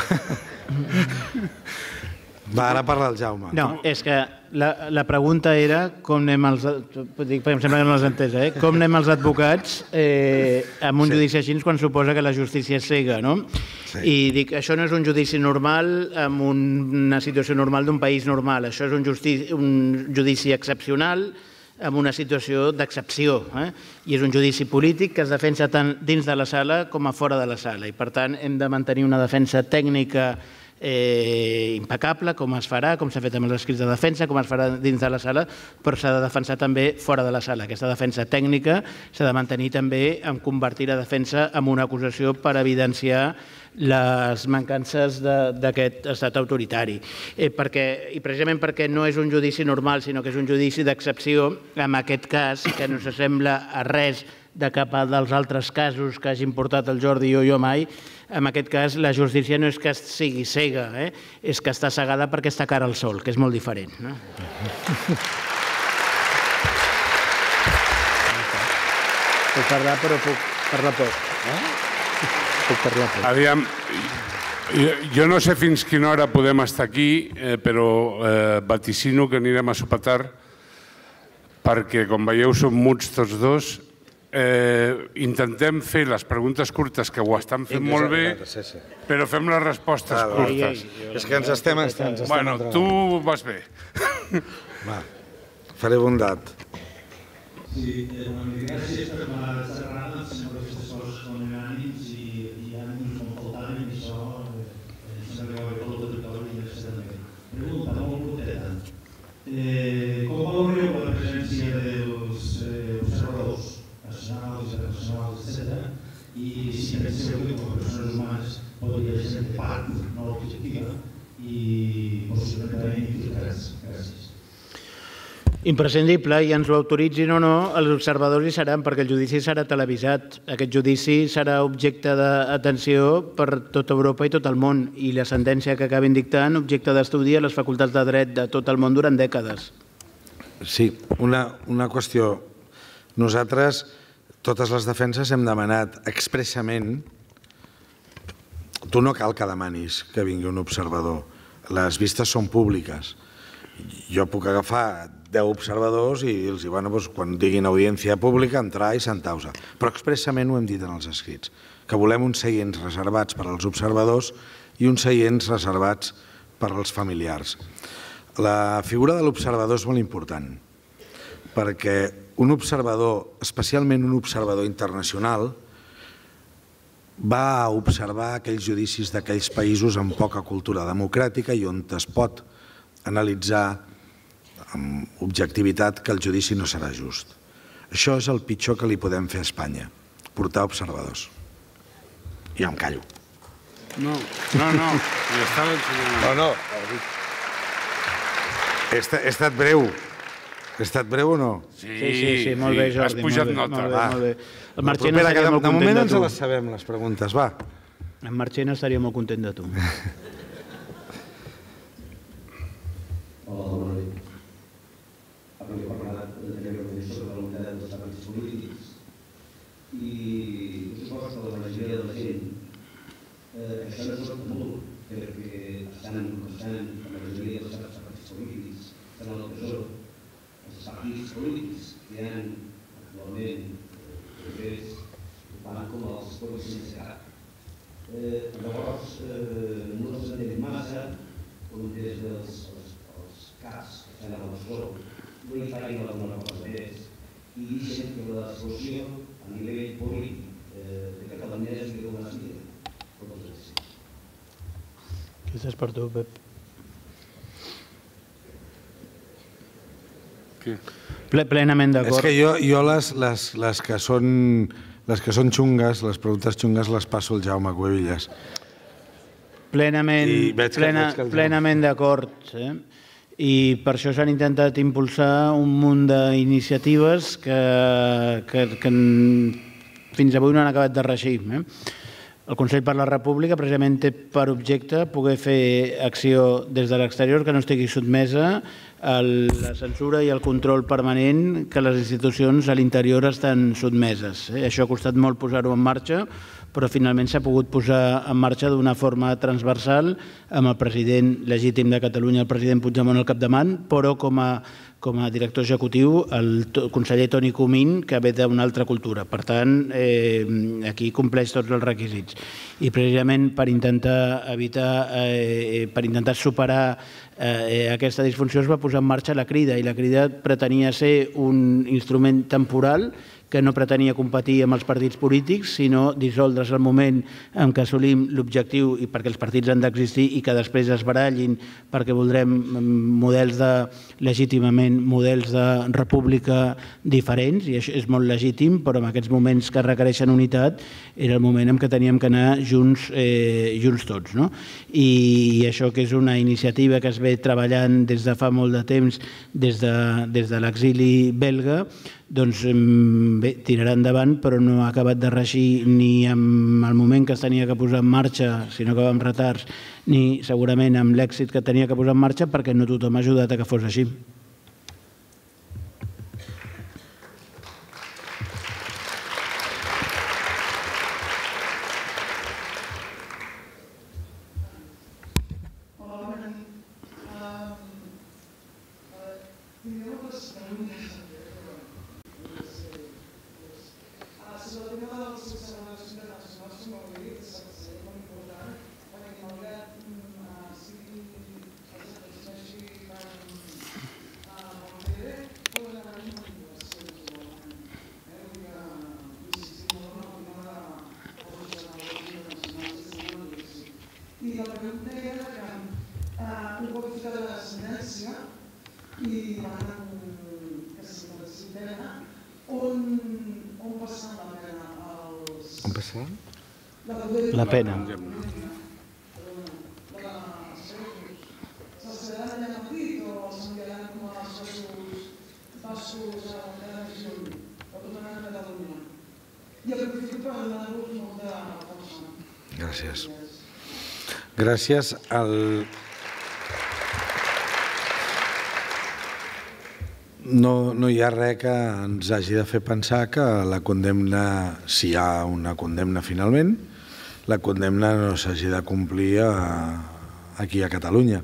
Va, ara parla el Jaume. No, és que la pregunta era com anem els... Perquè em sembla que no l'has entès, com anem els advocats amb un judici així quan suposa que la justícia és cega, no? I dic, això no és un judici normal en una situació normal d'un país normal. Això és un judici excepcional en una situació d'excepció. I és un judici polític que es defensa tant dins de la sala com a fora de la sala. I, per tant, hem de mantenir una defensa tècnica impecable, com es farà, com s'ha fet amb els escrits de defensa, com es farà dins de la sala, però s'ha de defensar també fora de la sala. Aquesta defensa tècnica s'ha de mantenir també en convertir la defensa en una acusació per evidenciar les mancances d'aquest estat autoritari. I precisament perquè no és un judici normal, sinó que és un judici d'excepció, en aquest cas, que no s'assembla a res de cap dels altres casos que hagin portat el Jordi o jo mai, en aquest cas la justícia no és que sigui cega, és que està cegada perquè està cara al sol, que és molt diferent. Puc parlar, però puc parlar poc. Puc parlar poc. Aviam, jo no sé fins quina hora podem estar aquí, però vaticino que anirem a sopar tard, perquè, com veieu, som muts tots dos intentem fer les preguntes curtes, que ho estan fent molt bé, però fem les respostes curtes. És que ens estem... Bueno, tu vas bé. Va, faré bondat. Sí, gràcies per la xerrada, sempre aquestes coses com ànims i ànims com faltaven i això sempre que va haver tot el territori i això també. Pregunta molt curteta. Com valoreu la presència dels observadors nacionals, internacionals, etc. I si penseu que com a persones humanes podria ser part no objectiva i possiblement també infiltrats. Gràcies. Imprescindible, i ens ho autoritzin o no, els observadors hi seran, perquè el judici serà televisat. Aquest judici serà objecte d'atenció per tota Europa i tot el món, i la sentència que acabin dictant, objecte d'estudi a les facultats de dret de tot el món durant dècades. Sí, una qüestió. Nosaltres, totes les defenses, hem demanat expressament... Tu no cal que demanis que vingui un observador. Les vistes són públiques. Jo puc agafar 10 observadors i els dic, bueno, quan diguin audiència pública, entrar i sentar-se. Però expressament ho hem dit en els escrits, que volem uns seients reservats per als observadors i uns seients reservats per als familiars. La figura de l'observador és molt important, perquè un observador, especialment un observador internacional, va a observar aquells judicis d'aquells països amb poca cultura democràtica i on es pot analitzar amb objectivitat que el judici no serà just. Això és el pitjor que li podem fer a Espanya, portar observadors. I em callo. No. Li estava ensenyant. No. He estat breu. He estat breu o no? Sí, molt bé, Jordi. Has pujat nota. Molt bé. El Marchena estaria molt de content moment de ens tu. les sabem, les preguntes. Va. En Marchena estaria molt content de tu. Hola, bona nit. Avui he parlat sobre la unitat dels partits polítics i suposo que la majoria de la gent això no és comú, perquè estan la majoria dels partits polítics estan a la presó. Els partits polítics que hi ha actualment van com els policies de cap. Llavors, no els entenem massa com des dels caps que estan a la presó no hi faig alguna cosa més i deixen que la solució a nivell polític de Catalunya és que com es mira. Aquesta és per tu, Pep. Plenament d'acord. És que jo les que són xungues, les preguntes xungues, les passo al Jaume Cuevillas. Plenament d'acord. I per això s'han intentat impulsar un munt d'iniciatives que fins avui no han acabat de reeixir. El Consell per la República precisament té per objecte poder fer acció des de l'exterior que no estigui sotmesa a la censura i al control permanent que les institucions a l'interior estan sotmeses. Això ha costat molt posar-ho en marxa, però finalment s'ha pogut posar en marxa d'una forma transversal amb el president legítim de Catalunya, el president Puigdemont al capdavant, però com a director executiu el conseller Toni Comín, que ve d'una altra cultura. Per tant, aquí compleix tots els requisits. I precisament per intentar superar aquesta disfunció es va posar en marxa la Crida, i la Crida pretenia ser un instrument temporal que no pretenia competir amb els partits polítics, sinó dissoldre's al moment en què assolim l'objectiu, i perquè els partits han d'existir i que després es barallin perquè voldrem legítimament models de república diferents, i això és molt legítim, però en aquests moments que requereixen unitat era el moment en què teníem que anar junts tots. I això, que és una iniciativa que es ve treballant des de fa molt de temps, des de l'exili belga, doncs bé, tirarà endavant, però no ha acabat de reeixir ni en el moment que es tenia que posar en marxa, sinó que va amb retards, ni segurament amb l'èxit que tenia que posar en marxa, perquè no tothom ha ajudat a que fos així. I la pregunta era que un cop feta la sentència i demanant que s'intercedi pena, on passen la pena? On passen? La pena. Se'ls quedaran allà a Madrid o s'enviaran com a passos a cada regió o tornaran a Catalunya? I aprofito per donar-vos molta força. Gràcies. Gràcies al... No hi ha res que ens hagi de fer pensar que la condemna, si hi ha una condemna finalment, la condemna no s'hagi de complir aquí a Catalunya.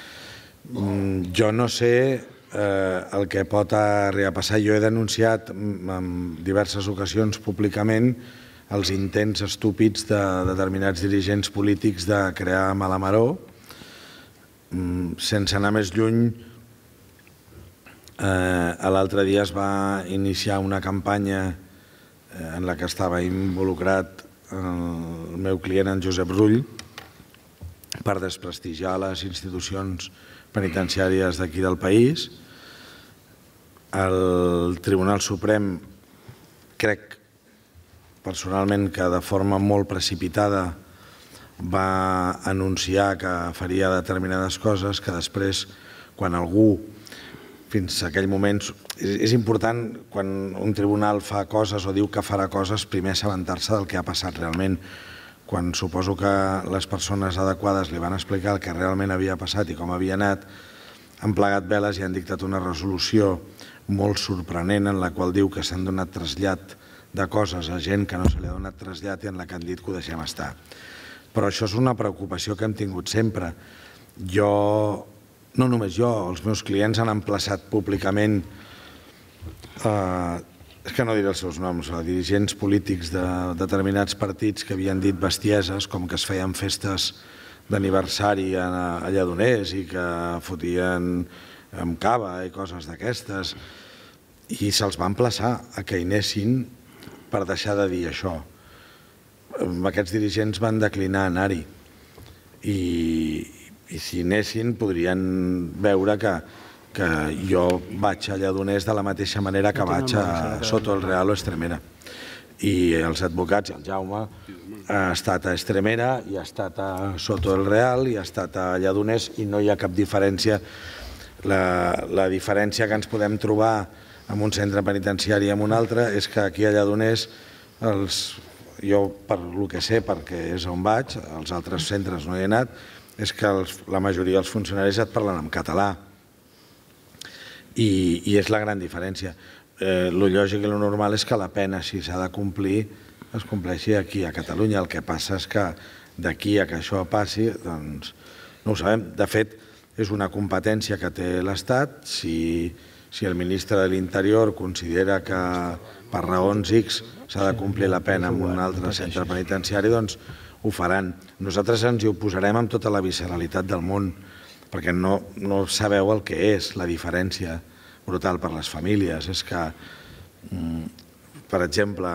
Jo no sé el que pot arribar a passar. Jo he denunciat en diverses ocasions públicament els intents estúpids de determinats dirigents polítics de crear mala maror. Sense anar més lluny, l'altre dia es va iniciar una campanya en la que estava involucrat el meu client, en Josep Rull, per desprestigiar les institucions penitenciàries d'aquí del país. El Tribunal Suprem, crec personalment que de forma molt precipitada va anunciar que faria determinades coses que després, quan algú, fins a aquell moment, és important quan un tribunal fa coses o diu que farà coses, primer assabentar-se del que ha passat realment. Quan suposo que les persones adequades li van explicar el que realment havia passat i com havia anat, han plegat veles i han dictat una resolució molt sorprenent en la qual diu que s'han donat trasllat de coses a gent que no se li ha donat trasllat i en la que han dit que ho deixem estar. Però això és una preocupació que hem tingut sempre. No només jo, els meus clients han emplaçat públicament, és que no diré els seus noms, a dirigents polítics de determinats partits que havien dit bestieses, com que es feien festes d'aniversari a Lledoners i que fotien amb cava i coses d'aquestes, i se'ls va emplaçar a que hi anessin per deixar de dir això. Aquests dirigents van declinar anar-hi i si anessin podrien veure que jo vaig a Lledoners de la mateixa manera que vaig a Soto el Real o Estremera. I els advocats, i el Jaume, ha estat a Estremera i ha estat a Soto el Real i ha estat a Lledoners i no hi ha cap diferència. La diferència que ens podem trobar en un centre penitenciari i en un altre és que aquí a Lledoners, jo per el que sé, perquè és on vaig, als altres centres no hi he anat, és que la majoria dels funcionaris et parlen en català i és la gran diferència. El lògic i el normal és que la pena, si s'ha de complir, es compleixi aquí a Catalunya. El que passa és que d'aquí a que això passi, doncs no ho sabem. De fet, és una competència que té l'Estat. Si el ministre de l'Interior considera que per raons X s'ha de complir la pena en un altre centre penitenciari, doncs ho faran. Nosaltres ens hi oposarem amb tota la visceralitat del món, perquè no sabeu el que és la diferència brutal per les famílies. És que, per exemple,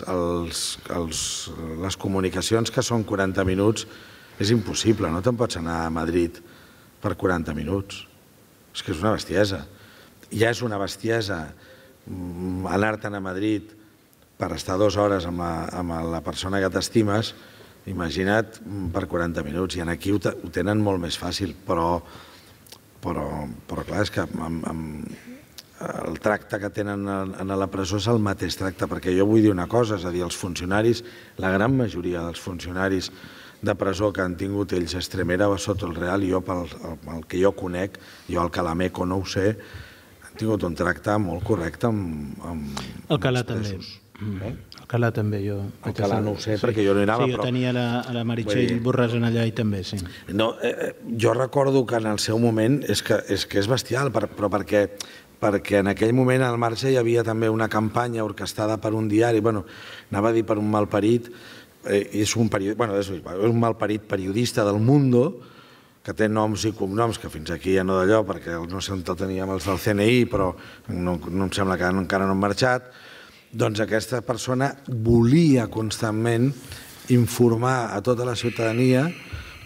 les comunicacions que són 40 minuts és impossible, no te'n pots anar a Madrid per 40 minuts. És que és una bestiesa. Ja és una bestiesa anar-te'n a Madrid per estar 2 hores amb la persona que t'estimes, imagina't per 40 minuts, i aquí ho tenen molt més fàcil, però clar, és que el tracte que tenen a la presó és el mateix tracte, perquè jo vull dir una cosa, és a dir, els funcionaris, la gran majoria dels funcionaris de presó que han tingut ells a Estremera o a Soto el Real, i jo pel que jo conec, jo al Calameco no ho sé, han tingut un tracte molt correcte amb Alcalà també. Alcalà també, jo... Alcalà no ho sé, perquè jo no hi anava, però... Sí, jo tenia la Meritxell Borràs en allà i també, sí. Jo recordo que en el seu moment és que és bestial, però perquè en aquell moment al marge hi havia també una campanya orquestada per un diari, anava a dir per un malparit, és un malparit periodista del Mundo, que té noms i cognoms, que fins aquí ja no d'allò, perquè no sé on el teníem els del CNI, però no em sembla que encara no han marxat. Doncs aquesta persona volia constantment informar a tota la ciutadania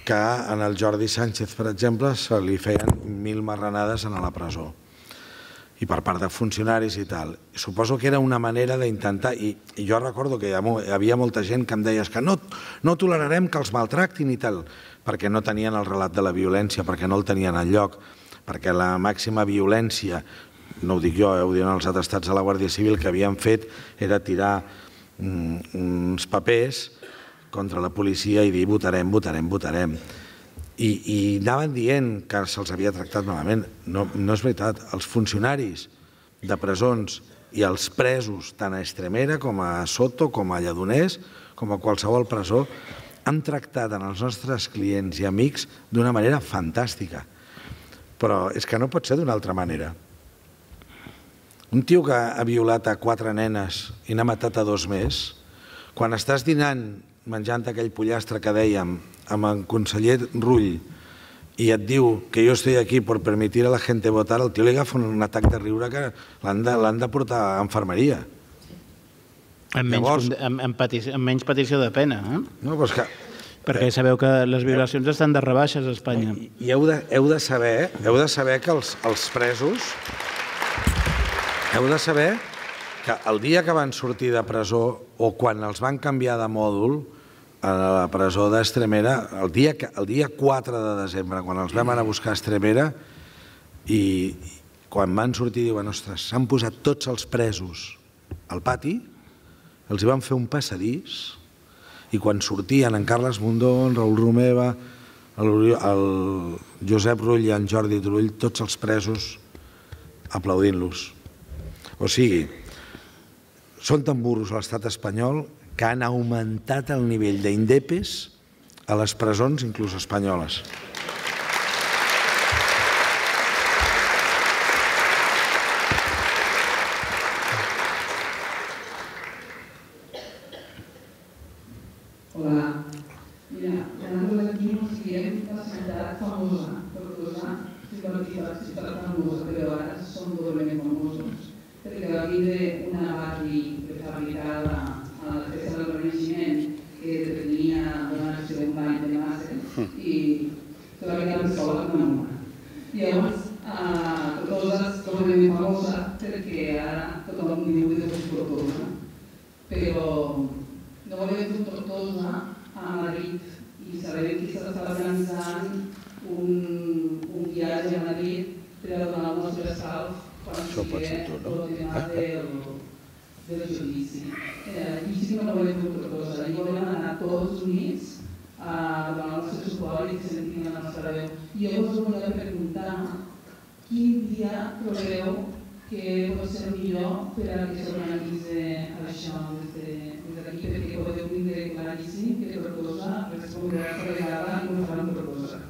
que en el Jordi Sánchez, per exemple, se li feien 1.000 marranades a la presó, i per part de funcionaris i tal. Suposo que era una manera d'intentar, i jo recordo que hi havia molta gent que em deia que no tolerarem que els maltractin i tal, perquè no tenien el relat de la violència, perquè no el tenien enlloc, perquè la màxima violència, no ho dic jo, ho diuen els atestats de la Guàrdia Civil, que havien fet era tirar uns papers contra la policia i dir votarem, votarem, votarem. I anaven dient que se'ls havia tractat malament. No és veritat. Els funcionaris de presons i els presos, tant a Estremera com a Soto, com a Lledoners, com a qualsevol presó, han tractat els nostres clients i amics d'una manera fantàstica. Però és que no pot ser d'una altra manera. Un tio que ha violat a 4 nenes i n'ha matat a 2 més, quan estàs dinant, menjant aquell pollastre que dèiem, amb el conseller Rull, i et diu que jo estic aquí per permitir a la gent votar, el tio li agafa un atac de riure que l'han de portar a infermeria. Amb menys petició de pena, eh? No, però és que... Perquè sabeu que les violacions estan de rebaixes a Espanya. I heu de saber que els presos... Heu de saber que el dia que van sortir de presó o quan els van canviar de mòdul a la presó d'Estremera, el dia 4 de desembre, quan els vam anar a buscar a Estremera, i quan van sortir diuen, ostres, s'han posat tots els presos al pati, els hi van fer un passadís, i quan sortien en Carles Mundó, en Raül Romeva, el Josep Rull i en Jordi Turull, tots els presos aplaudint-los. O sigui, són tan burros a l'estat espanyol que han augmentat el nivell d'indepes a les presons, inclús espanyoles. Hola. Mira, nosaltres aquí ens diem la ciutat famosa, Tortosa, ciutat famosa, però ara som doblement famosos. Perquè va vindre una barri prefabricada a la festa del Renaixement que pretenia donar-se un bany de massa i se va quedar sola com una mona. Llavors, Tortosa és doblement famosa perquè ara tothom diu que és Tortosa, però no volem fer Tortosa a Madrid i sabem que s'està organitzant un viatge a Madrid per a donar el nostre salve quan sigui el tema del judici. I sí que no volem fer Tortosa, i volem anar tots units a donar el nostre suport i que sentim la nostra veu. I jo us volia preguntar quin dia trobeu que pot ser millor per a que s'organitzi això des d'aquí, perquè podeu tindre claríssim que Tortosa respondrà a la vegada i no farà Tortosa.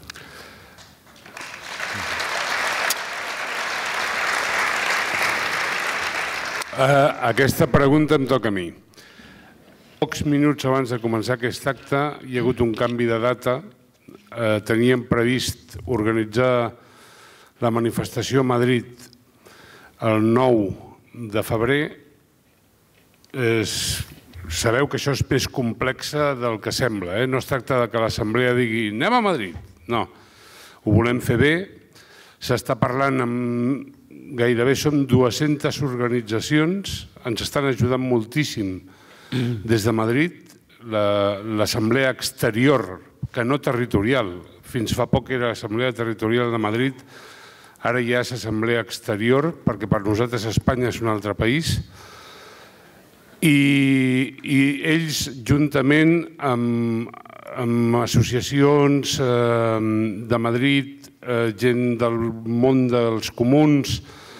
Aquesta pregunta em toca a mi. Pocs minuts abans de començar aquest acte hi ha hagut un canvi de data. Teníem previst organitzar la manifestació a Madrid el 9 de febrer. Sabeu que això és més complex del que sembla. No es tracta que l'Assemblea digui anem a Madrid. No, ho volem fer bé. S'està parlant amb gairebé som 200 organitzacions, ens estan ajudant moltíssim des de Madrid, l'Assemblea Exterior, que no territorial, fins fa poc era l'Assemblea Territorial de Madrid, ara ja és Assemblea Exterior, perquè per nosaltres Espanya és un altre país, i ells juntament amb associacions de Madrid, gent del món dels comuns,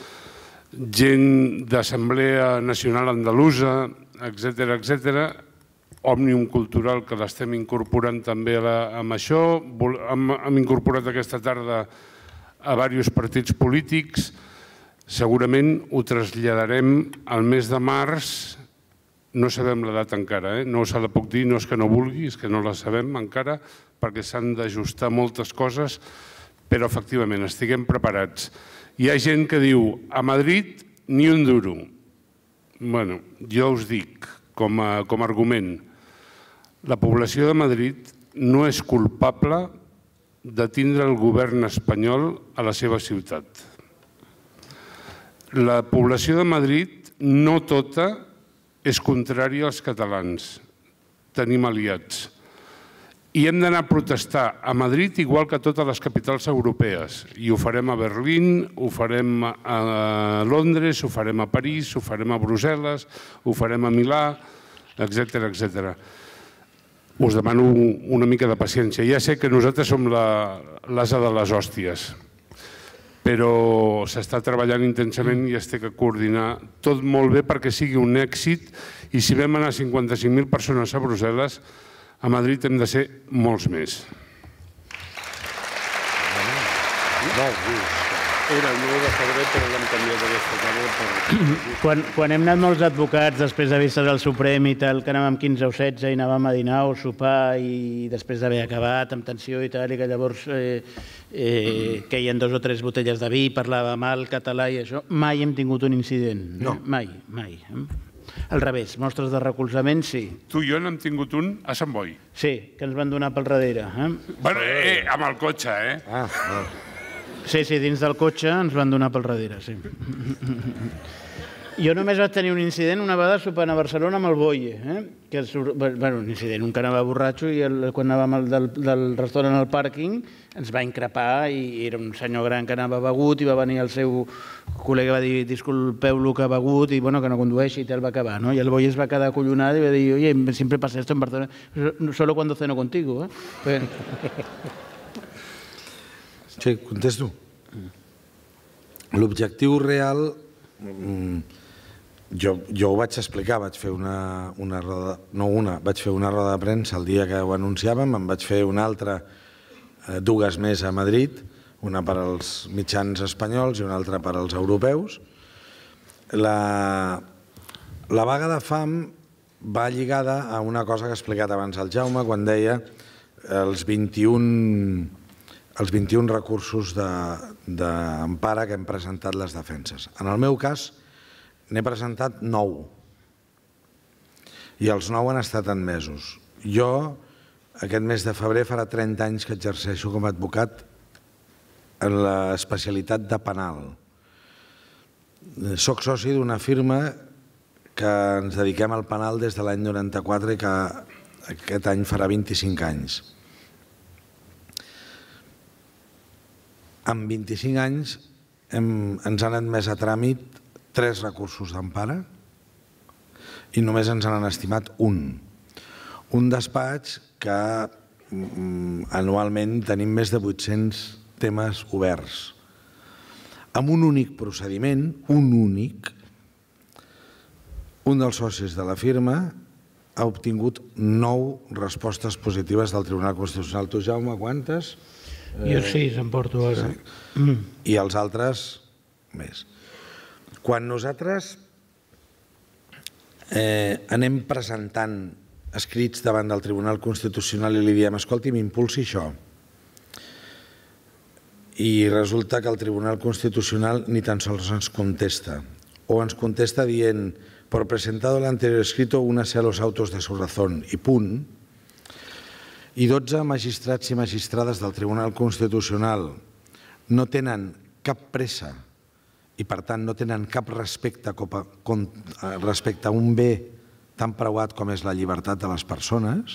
gent d'Assemblea Nacional Andalusa, etc., Òmnium Cultural, que l'estem incorporant també amb això. Hem incorporat aquesta tarda a diversos partits polítics. Segurament ho traslladarem al mes de març. No sabem la data encara, no se la puc dir, no és que no vulgui, és que no la sabem encara, perquè s'han d'ajustar moltes coses, però efectivament estiguem preparats. Hi ha gent que diu, a Madrid ni un duro. Bé, jo us dic, com a argument, la població de Madrid no és culpable de tindre el govern espanyol a la seva ciutat. La població de Madrid no tota és contrària als catalans. Tenim aliats. I hem d'anar a protestar a Madrid igual que a totes les capitals europees. I ho farem a Berlín, ho farem a Londres, ho farem a París, ho farem a Brussel·les, ho farem a Milà, etc. Us demano una mica de paciència. Ja sé que nosaltres som l'ase de les hòsties, però s'està treballant intensament i es té que coordinar tot molt bé perquè sigui un èxit, i si vam anar 55.000 persones a Brussel·les, a Madrid hem de ser molts més. Era el 9 de febrer, però l'hem canviat aquesta tarda. Quan hem anat molts advocats, després de vistes al Suprem i tal, que anàvem 15 o 16 i anàvem a dinar o sopar i després d'haver acabat amb tensió i tal, i que llavors queien 2 o 3 botelles de vi, parlava mal català i això, mai hem tingut un incident. No. Mai. Al revés, mostres de recolzament, sí. Tu i jo n'hem tingut un a Sant Boi. Sí, que ens van donar pel darrere. Bueno, amb el cotxe, Sí, dins del cotxe ens van donar pel darrere, sí. Jo només vaig tenir un incident una vegada sopant a Barcelona amb el Boye, un incident, un que anava borratxo i quan anàvem del restaurant al pàrquing ens va increpar i era un senyor gran que anava begut i va venir el seu col·lega i va dir disculpeu-lo que ha begut i que no condueixi i tal, va acabar, no? I el Boye es va quedar acollonat i va dir oye, siempre pasa esto en Barcelona, solo cuando ceno contigo, Sí, contesto. L'objectiu real, jo ho vaig explicar, vaig fer una roda de premsa el dia que ho anunciàvem, en vaig fer una altra, 2 més a Madrid, una per als mitjans espanyols i una altra per als europeus. La vaga de fam va lligada a una cosa que ha explicat abans el Jaume quan deia els 21 recursos d'empara que hem presentat les defenses. En el meu cas, n'he presentat 9 i els 9 han estat admesos. Jo, aquest mes de febrer, farà 30 anys que exerceixo com a advocat en l'especialitat de penal. Soc soci d'una firma que ens dediquem al penal des de l'any 94 i que aquest any farà 25 anys. En 25 anys ens han admès a tràmit 3 recursos d'empara i només ens han estimat un. Un despatx que anualment tenim més de 800 temes oberts. Amb un únic procediment, un dels socis de la firma ha obtingut 9 respostes positives del Tribunal Constitucional. Tu, Jaume, quantes? Jo 6 em porto ara. I els altres, més. Quan nosaltres anem presentant escrits davant del Tribunal Constitucional i li diem escolti, m'impulsi això, i resulta que el Tribunal Constitucional ni tan sols ens contesta, o ens contesta dient por presentado el anterior escrito únase a los autos de su razón, i punt, i 12 magistrats i magistrades del Tribunal Constitucional no tenen cap pressa i, per tant, no tenen cap respecte a un bé tan preuat com és la llibertat de les persones,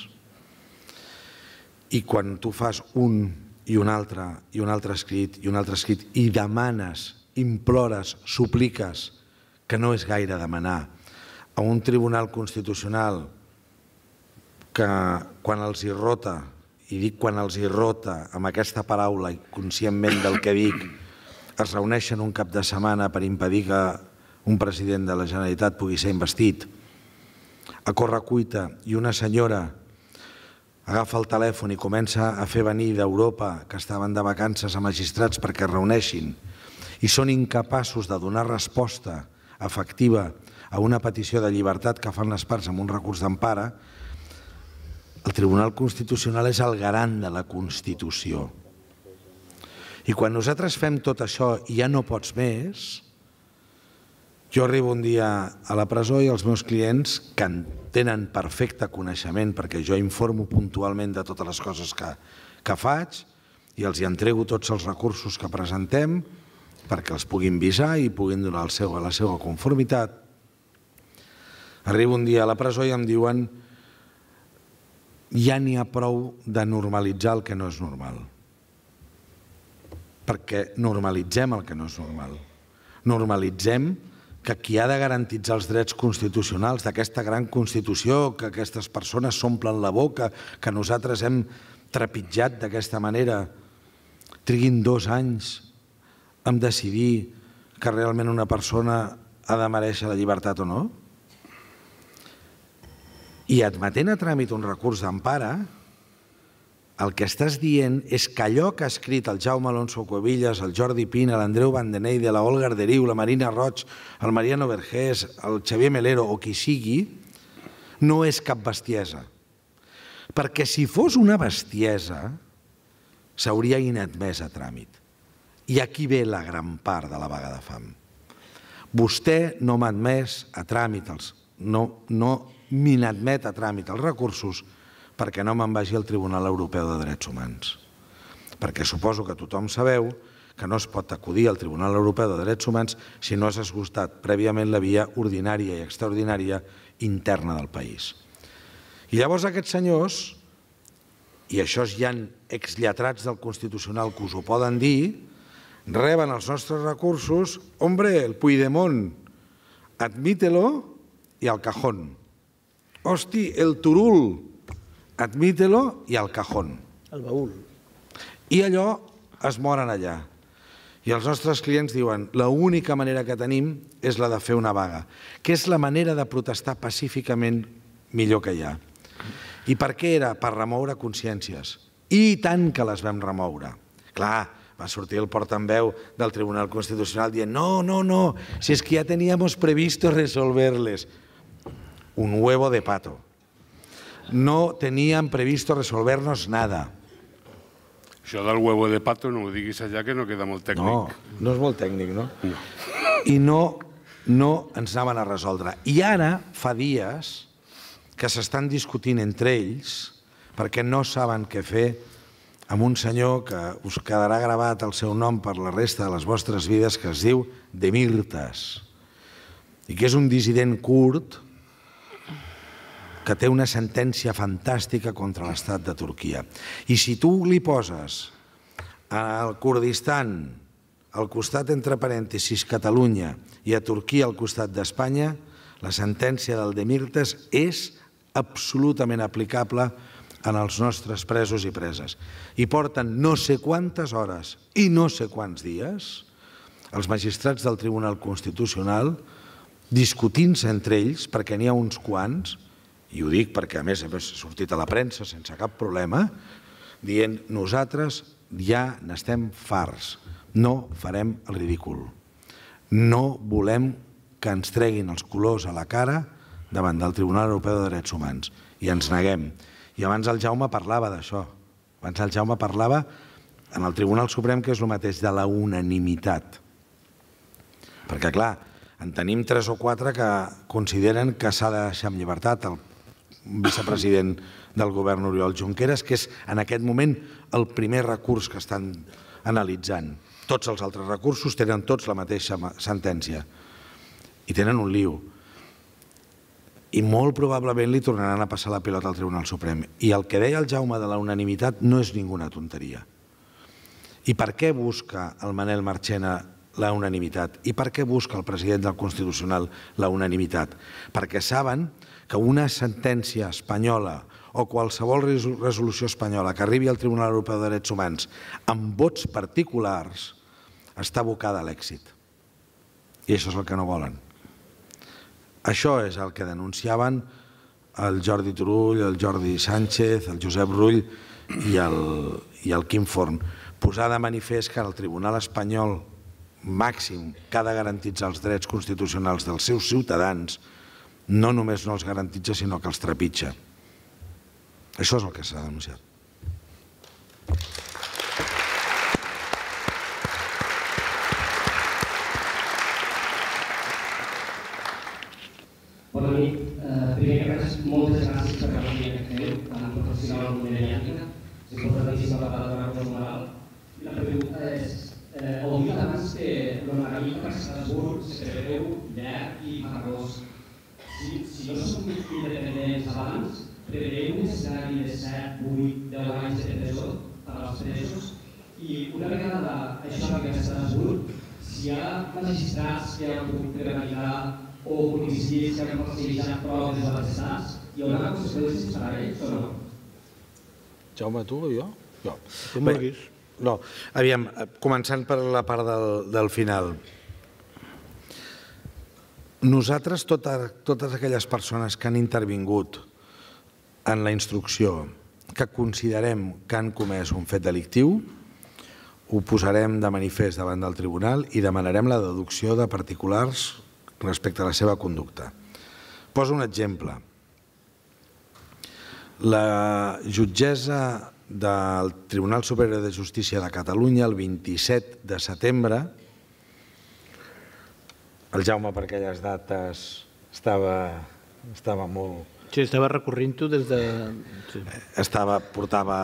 i quan tu fas un i un altre escrit i demanes, implores, supliques, que no és gaire demanar, a un Tribunal Constitucional que quan els hi rota, i dic quan els hi rota amb aquesta paraula i conscientment del que dic, es reuneixen un cap de setmana per impedir que un president de la Generalitat pugui ser investit a correcuita i una senyora agafa el telèfon i comença a fer venir d'Europa, que estaven de vacances, a magistrats perquè es reuneixin i són incapaços de donar resposta efectiva a una petició de llibertat que fan les parts amb un recurs d'empara, el Tribunal Constitucional és el garant de la Constitució. I quan nosaltres fem tot això i ja no pots més, jo arribo un dia a la presó i els meus clients, que en tenen perfecte coneixement, perquè jo informo puntualment de totes les coses que faig, i els hi entrego tots els recursos que presentem perquè els puguin visar i puguin donar la seva conformitat. Arribo un dia a la presó i em diuen ja n'hi ha prou de normalitzar el que no és normal. Perquè normalitzem el que no és normal. Normalitzem que qui ha de garantitzar els drets constitucionals d'aquesta gran Constitució, que aquestes persones s'omplen la boca, que nosaltres hem trepitjat d'aquesta manera, triguin 2 anys en decidir que realment una persona ha de merèixer la llibertat o no? I admetent a tràmit un recurs d'empara, el que estàs dient és que allò que ha escrit el Jaume Alonso Cuevillas, el Jordi Pina, l'Andreu Vandeneyde, la Olga Arderiu, la Marina Roig, el Mariano Vergés, el Xavier Melero o qui sigui, no és cap bestiesa. Perquè si fos una bestiesa, s'hauria inadmès a tràmit. I aquí ve la gran part de la vaga de fam. Vostè no m'ha admès a tràmit, no m'inadmet a tràmit els recursos perquè no me'n vagi al Tribunal Europeu de Drets Humans. Perquè suposo que tothom sabeu que no es pot acudir al Tribunal Europeu de Drets Humans si no has esgotat prèviament la via ordinària i extraordinària interna del país. I llavors aquests senyors, i això hi ha exlletrats del Constitucional que us ho poden dir, reben els nostres recursos, hombre, el Puigdemont, admítelo i al cajón. Hosti, el Turul, admítelo i al cajón. El baúl. I allò es moren allà. I els nostres clients diuen l'única manera que tenim és la de fer una vaga, que és la manera de protestar pacíficament millor que hi ha. I per què era? Per remoure consciències. I tant que les vam remoure. Clar, va sortir el portaveu del Tribunal Constitucional dient no, si es que ya teníamos previsto resolverles. Un huevo de pato. No tenían previsto resolvernos nada. Això del huevo de pato no ho diguis allà, que no queda molt tècnic. No és molt tècnic, no? I no ens anaven a resoldre. I ara fa dies que s'estan discutint entre ells perquè no saben què fer amb un senyor que us quedarà gravat el seu nom per la resta de les vostres vides, que es diu Demirtas, i que és un dissident kurd que té una sentència fantàstica contra l'estat de Turquia. I si tu li poses al Kurdistan al costat, entre parèntesis, Catalunya, i a Turquia al costat d'Espanya, la sentència del Demirtas és absolutament aplicable en els nostres presos i preses. I porten no sé quantes hores i no sé quants dies els magistrats del Tribunal Constitucional discutint-se entre ells, perquè n'hi ha uns quants, i ho dic perquè a més ha sortit a la premsa sense cap problema, dient nosaltres ja n'estem farts, no farem el ridícul. No volem que ens treguin els colors a la cara davant del Tribunal Europeu de Drets Humans. I ens neguem. I abans el Jaume parlava d'això. Abans el Jaume parlava en el Tribunal Suprem, que és el mateix, de la unanimitat. Perquè, clar, en tenim 3 o 4 que consideren que s'ha de deixar en llibertat el vicepresident del govern Oriol Junqueras, que és en aquest moment el primer recurs que estan analitzant. Tots els altres recursos tenen tots la mateixa sentència i tenen un lío. I molt probablement li tornaran a passar la pilota al Tribunal Suprem. I el que deia el Jaume de la unanimitat no és ninguna tonteria. I per què busca el Manel Marchena la unanimitat? I per què busca el president del Constitucional la unanimitat? Perquè saben que una sentència espanyola o qualsevol resolució espanyola que arribi al Tribunal Europeu de Drets Humans amb vots particulars està abocada a l'èxit. I això és el que no volen. Això és el que denunciaven el Jordi Turull, el Jordi Sánchez, el Josep Rull i el Quim Forn. Posar de manifest que el Tribunal espanyol màxim que ha de garantitzar els drets constitucionals dels seus ciutadans no només no els garantitza, sinó que els trepitja. Això és el que s'ha denunciat. Bona nit. Primer que res, moltes gràcies per la feina que feu, tant professional com mediàtica. És importantíssima la part de la reforma moral. és, heu dit abans que l'organisme per Estrasburg se preveu llarg i farragós. Si no som independents abans, preveu un escenari de 7, 8, 10 anys de presó per als presos i una vegada això arriba a Estrasburg, si hi ha magistrats que han pogut prevaricar o policies que han falsejat proves o atestats, hi haurà conseqüències per a ells o no? Jaume, tu o jo? Jo. Com vulguis. No, aviam, començant per la part del final. Nosaltres, totes aquelles persones que han intervingut en la instrucció que considerem que han comès un fet delictiu, ho posarem de manifest davant del tribunal i demanarem la deducció de particulars respecte a la seva conducta. Poso un exemple. La jutgessa del Tribunal Superior de Justícia de Catalunya, el 27 de setembre, el Jaume per aquelles dates estava molt... Sí, estava recorrint-ho des de... Sí. Portava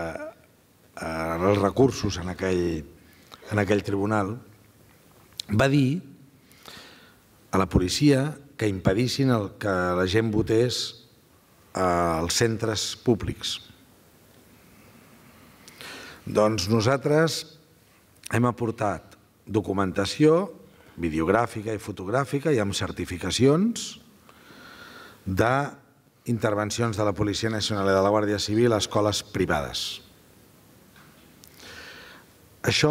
els recursos en aquell tribunal, va dir a la policia que impedissin que la gent votés als centres públics. Doncs nosaltres hem aportat documentació videogràfica i fotogràfica i amb certificacions d'intervencions de la Policia Nacional i de la Guàrdia Civil a escoles privades. Això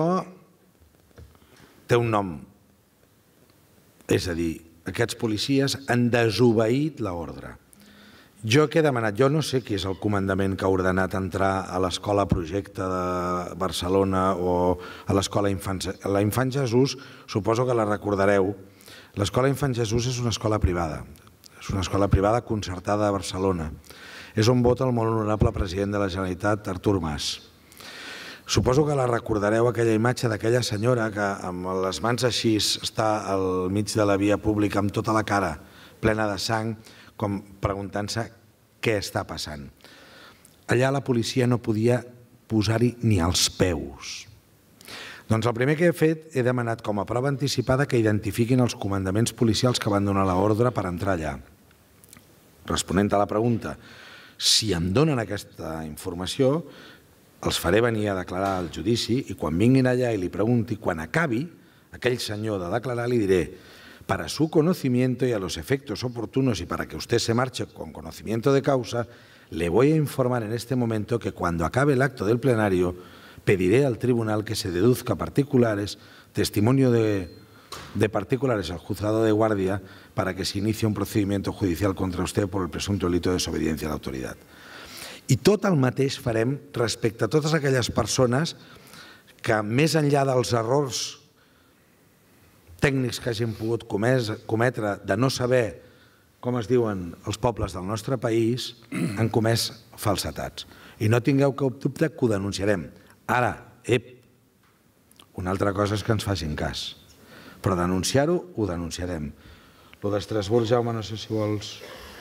té un nom, és a dir, aquests policies han desobeït l'ordre. Jo què he demanat? Jo no sé qui és el comandament que ha ordenat entrar a l'escola Projecte de Barcelona o a l'escola Infant Jesús, suposo que la recordareu. L'escola Infant Jesús és una escola privada. És una escola privada concertada a Barcelona. És on vota el molt honorable president de la Generalitat, Artur Mas. Suposo que la recordareu, aquella imatge d'aquella senyora que amb les mans així està al mig de la via pública amb tota la cara plena de sang, com preguntant-se què està passant. Allà la policia no podia posar-hi ni els peus. Doncs el primer que he fet, he demanat com a prova anticipada que identifiquin els comandaments policials que van donar l'ordre per entrar allà. Responent a la pregunta, si em donen aquesta informació, els faré venir a declarar al judici i quan vinguin allà i li pregunti, quan acabi, aquell senyor de declarar li diré: para su conocimiento y a los efectos oportunos y para que usted se marche con conocimiento de causa, le voy a informar en este momento que cuando acabe el acto del plenario pediré al tribunal que se deduzca particulares, testimonio de particulares al juzgado de guardia para que se inicie un procedimiento judicial contra usted por el presumpto delito de desobediencia a la autoridad. I tot el mateix farem respecte a totes aquelles persones que, més enllà dels errors tècnics que hagin pogut cometre de no saber com es diuen els pobles del nostre país, han comès falsetats. I no tingueu cap dubte que ho denunciarem. Ara, una altra cosa és que ens facin cas. Però denunciar-ho, ho denunciarem. Lo d'Estrasburg, Jaume, no sé si vols...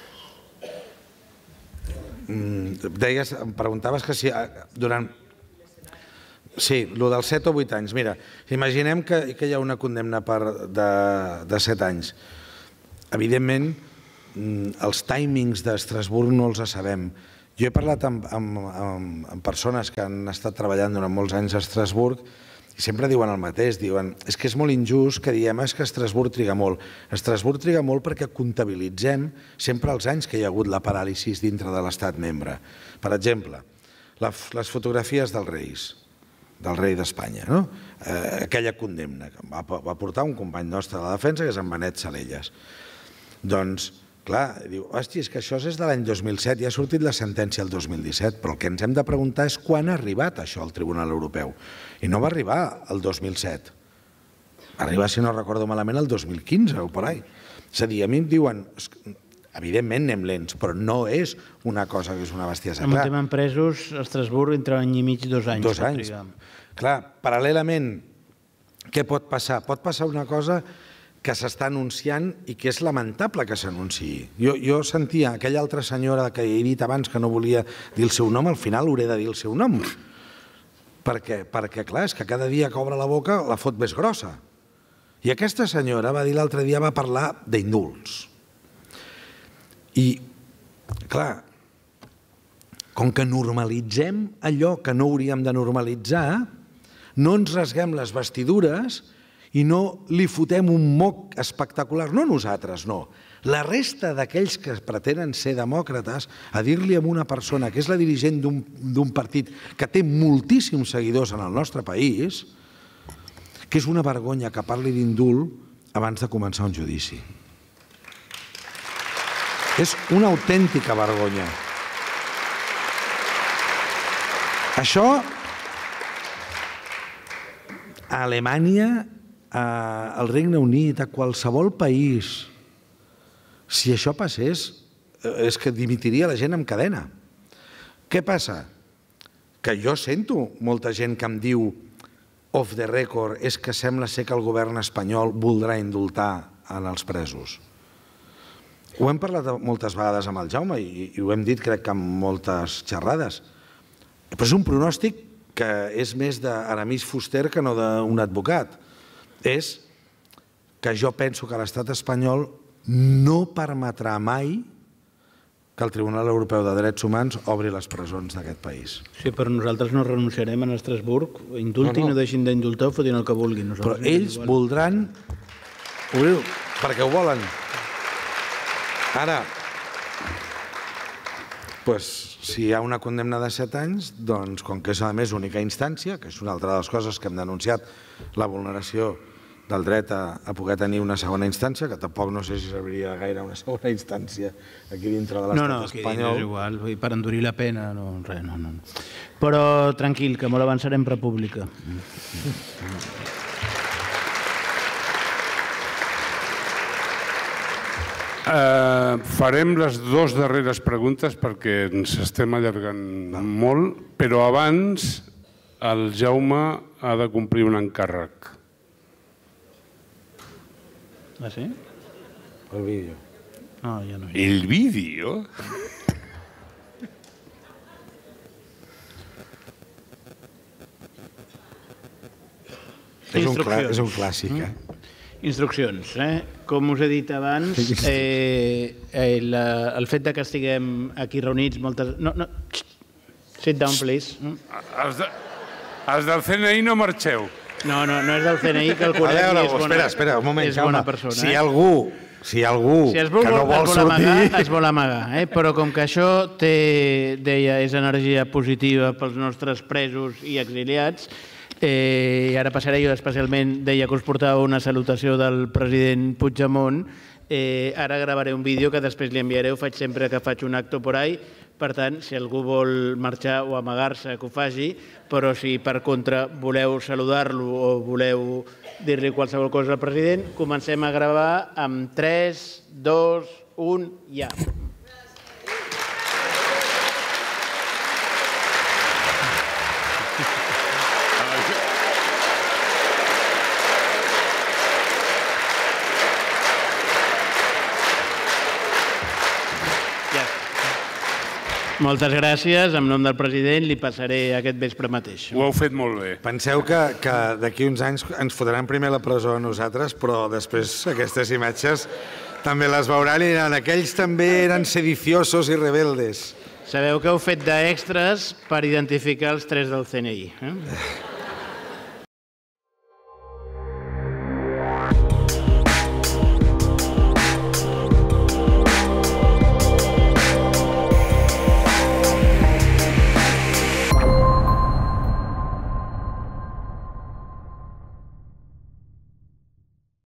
Em preguntaves que si durant... Sí, el dels 7 o 8 anys. Mira, imaginem que hi ha una condemna de 7 anys. Evidentment, els timings d'Estrasburg no els sabem. Jo he parlat amb persones que han estat treballant durant molts anys a Estrasburg i sempre diuen el mateix, diuen és que és molt injust que diem que Estrasburg triga molt. Estrasburg triga molt perquè comptabilitzem sempre els anys que hi ha hagut la paràlisi dintre de l'estat membre. Per exemple, les fotografies dels reis, del rei d'Espanya, aquella condemna que va portar un company nostre de la defensa, que és en Benet Salellas. Doncs, clar, diu, hòstia, és que això és de l'any 2007, ja ha sortit la sentència el 2017, però el que ens hem de preguntar és quan ha arribat això al Tribunal Europeu. I no va arribar el 2007. Va arribar, si no recordo malament, el 2015 o per ahí. És a dir, a mi em diuen... Evidentment anem lents, però no és una cosa que és una bestiesa. Amb un tema en presos, a Estrasburg, entre any i mig i 2 anys. 2 anys. Clar, paral·lelament, què pot passar? Pot passar una cosa que s'està anunciant i que és lamentable que s'anunciï. Jo sentia aquella altra senyora que he dit abans que no volia dir el seu nom, al final hauré de dir el seu nom. Perquè, clar, és que cada dia que obre la boca la fot més grossa. I aquesta senyora va dir l'altre dia, va parlar d'indults. I, clar, com que normalitzem allò que no hauríem de normalitzar, no ens rasguem les vestidures i no li fotem un moc espectacular. No nosaltres, no. La resta d'aquells que pretenen ser demòcrates, a dir-li a una persona que és la dirigent d'un partit que té moltíssims seguidors en el nostre país, que és una vergonya que parli d'indult abans de començar un judici. És una autèntica vergonya. Això, a Alemanya, al Regne Unit, a qualsevol país, si això passés, és que dimitiria la gent en cadena. Què passa? Que jo sento molta gent que em diu off the record, és que sembla ser que el govern espanyol voldrà indultar els presos. Ho hem parlat moltes vegades amb el Jaume i ho hem dit, crec que amb moltes xerrades. Però és un pronòstic que és més d'Aramis Fuster que no d'un advocat. És que jo penso que l'estat espanyol no permetrà mai que el Tribunal Europeu de Drets Humans obri les presons d'aquest país. Sí, però nosaltres no renunciarem a Estrasburg. Indultin o deixin d'indultar o fotin el que vulguin. Però ells voldran obrir-ho perquè ho volen. Ara, si hi ha una condemna de 7 anys, doncs, com que és a més única instància, que és una altra de les coses que hem denunciat, la vulneració del dret a poder tenir una segona instància, que tampoc no sé si serviria gaire una segona instància aquí dintre de l'estat espanyol. No, és igual, per endurir la pena, no, res, no. Però tranquil, que molt avançarem república. Farem les 2 darreres preguntes perquè ens estem allargant molt, però abans el Jaume ha de complir un encàrrec. Ah, sí? El vídeo. No, ja no. El vídeo? És un clàssic, Instruccions. Com us he dit abans, el fet que estiguem aquí reunits moltes... No, sit down, please. Els del CNI no marxeu. No és del CNI, que el conec i és bona persona. Espera, un moment, Jaume. Si hi ha algú que no vol sortir... Es vol amagar, però com que això deia, és energia positiva pels nostres presos i exiliats, i ara passaré jo especialment, deia que us portava una salutació del president Puigdemont, ara gravaré un vídeo que després li enviaré, ho faig sempre que faig un acte por ahí, per tant, si algú vol marxar o amagar-se, que ho faci, però si per contra voleu saludar-lo o voleu dir-li qualsevol cosa al president, comencem a gravar amb 3, 2, 1, ja. Moltes gràcies. En nom del president li passaré aquest vespre mateix. Ho heu fet molt bé. Penseu que d'aquí uns anys ens fotran primer a la presó a nosaltres, però després aquestes imatges també les veuran i diran, aquells també eren sediciosos i rebeldes. Sabeu que heu fet d'extras per identificar els 3 del CNI.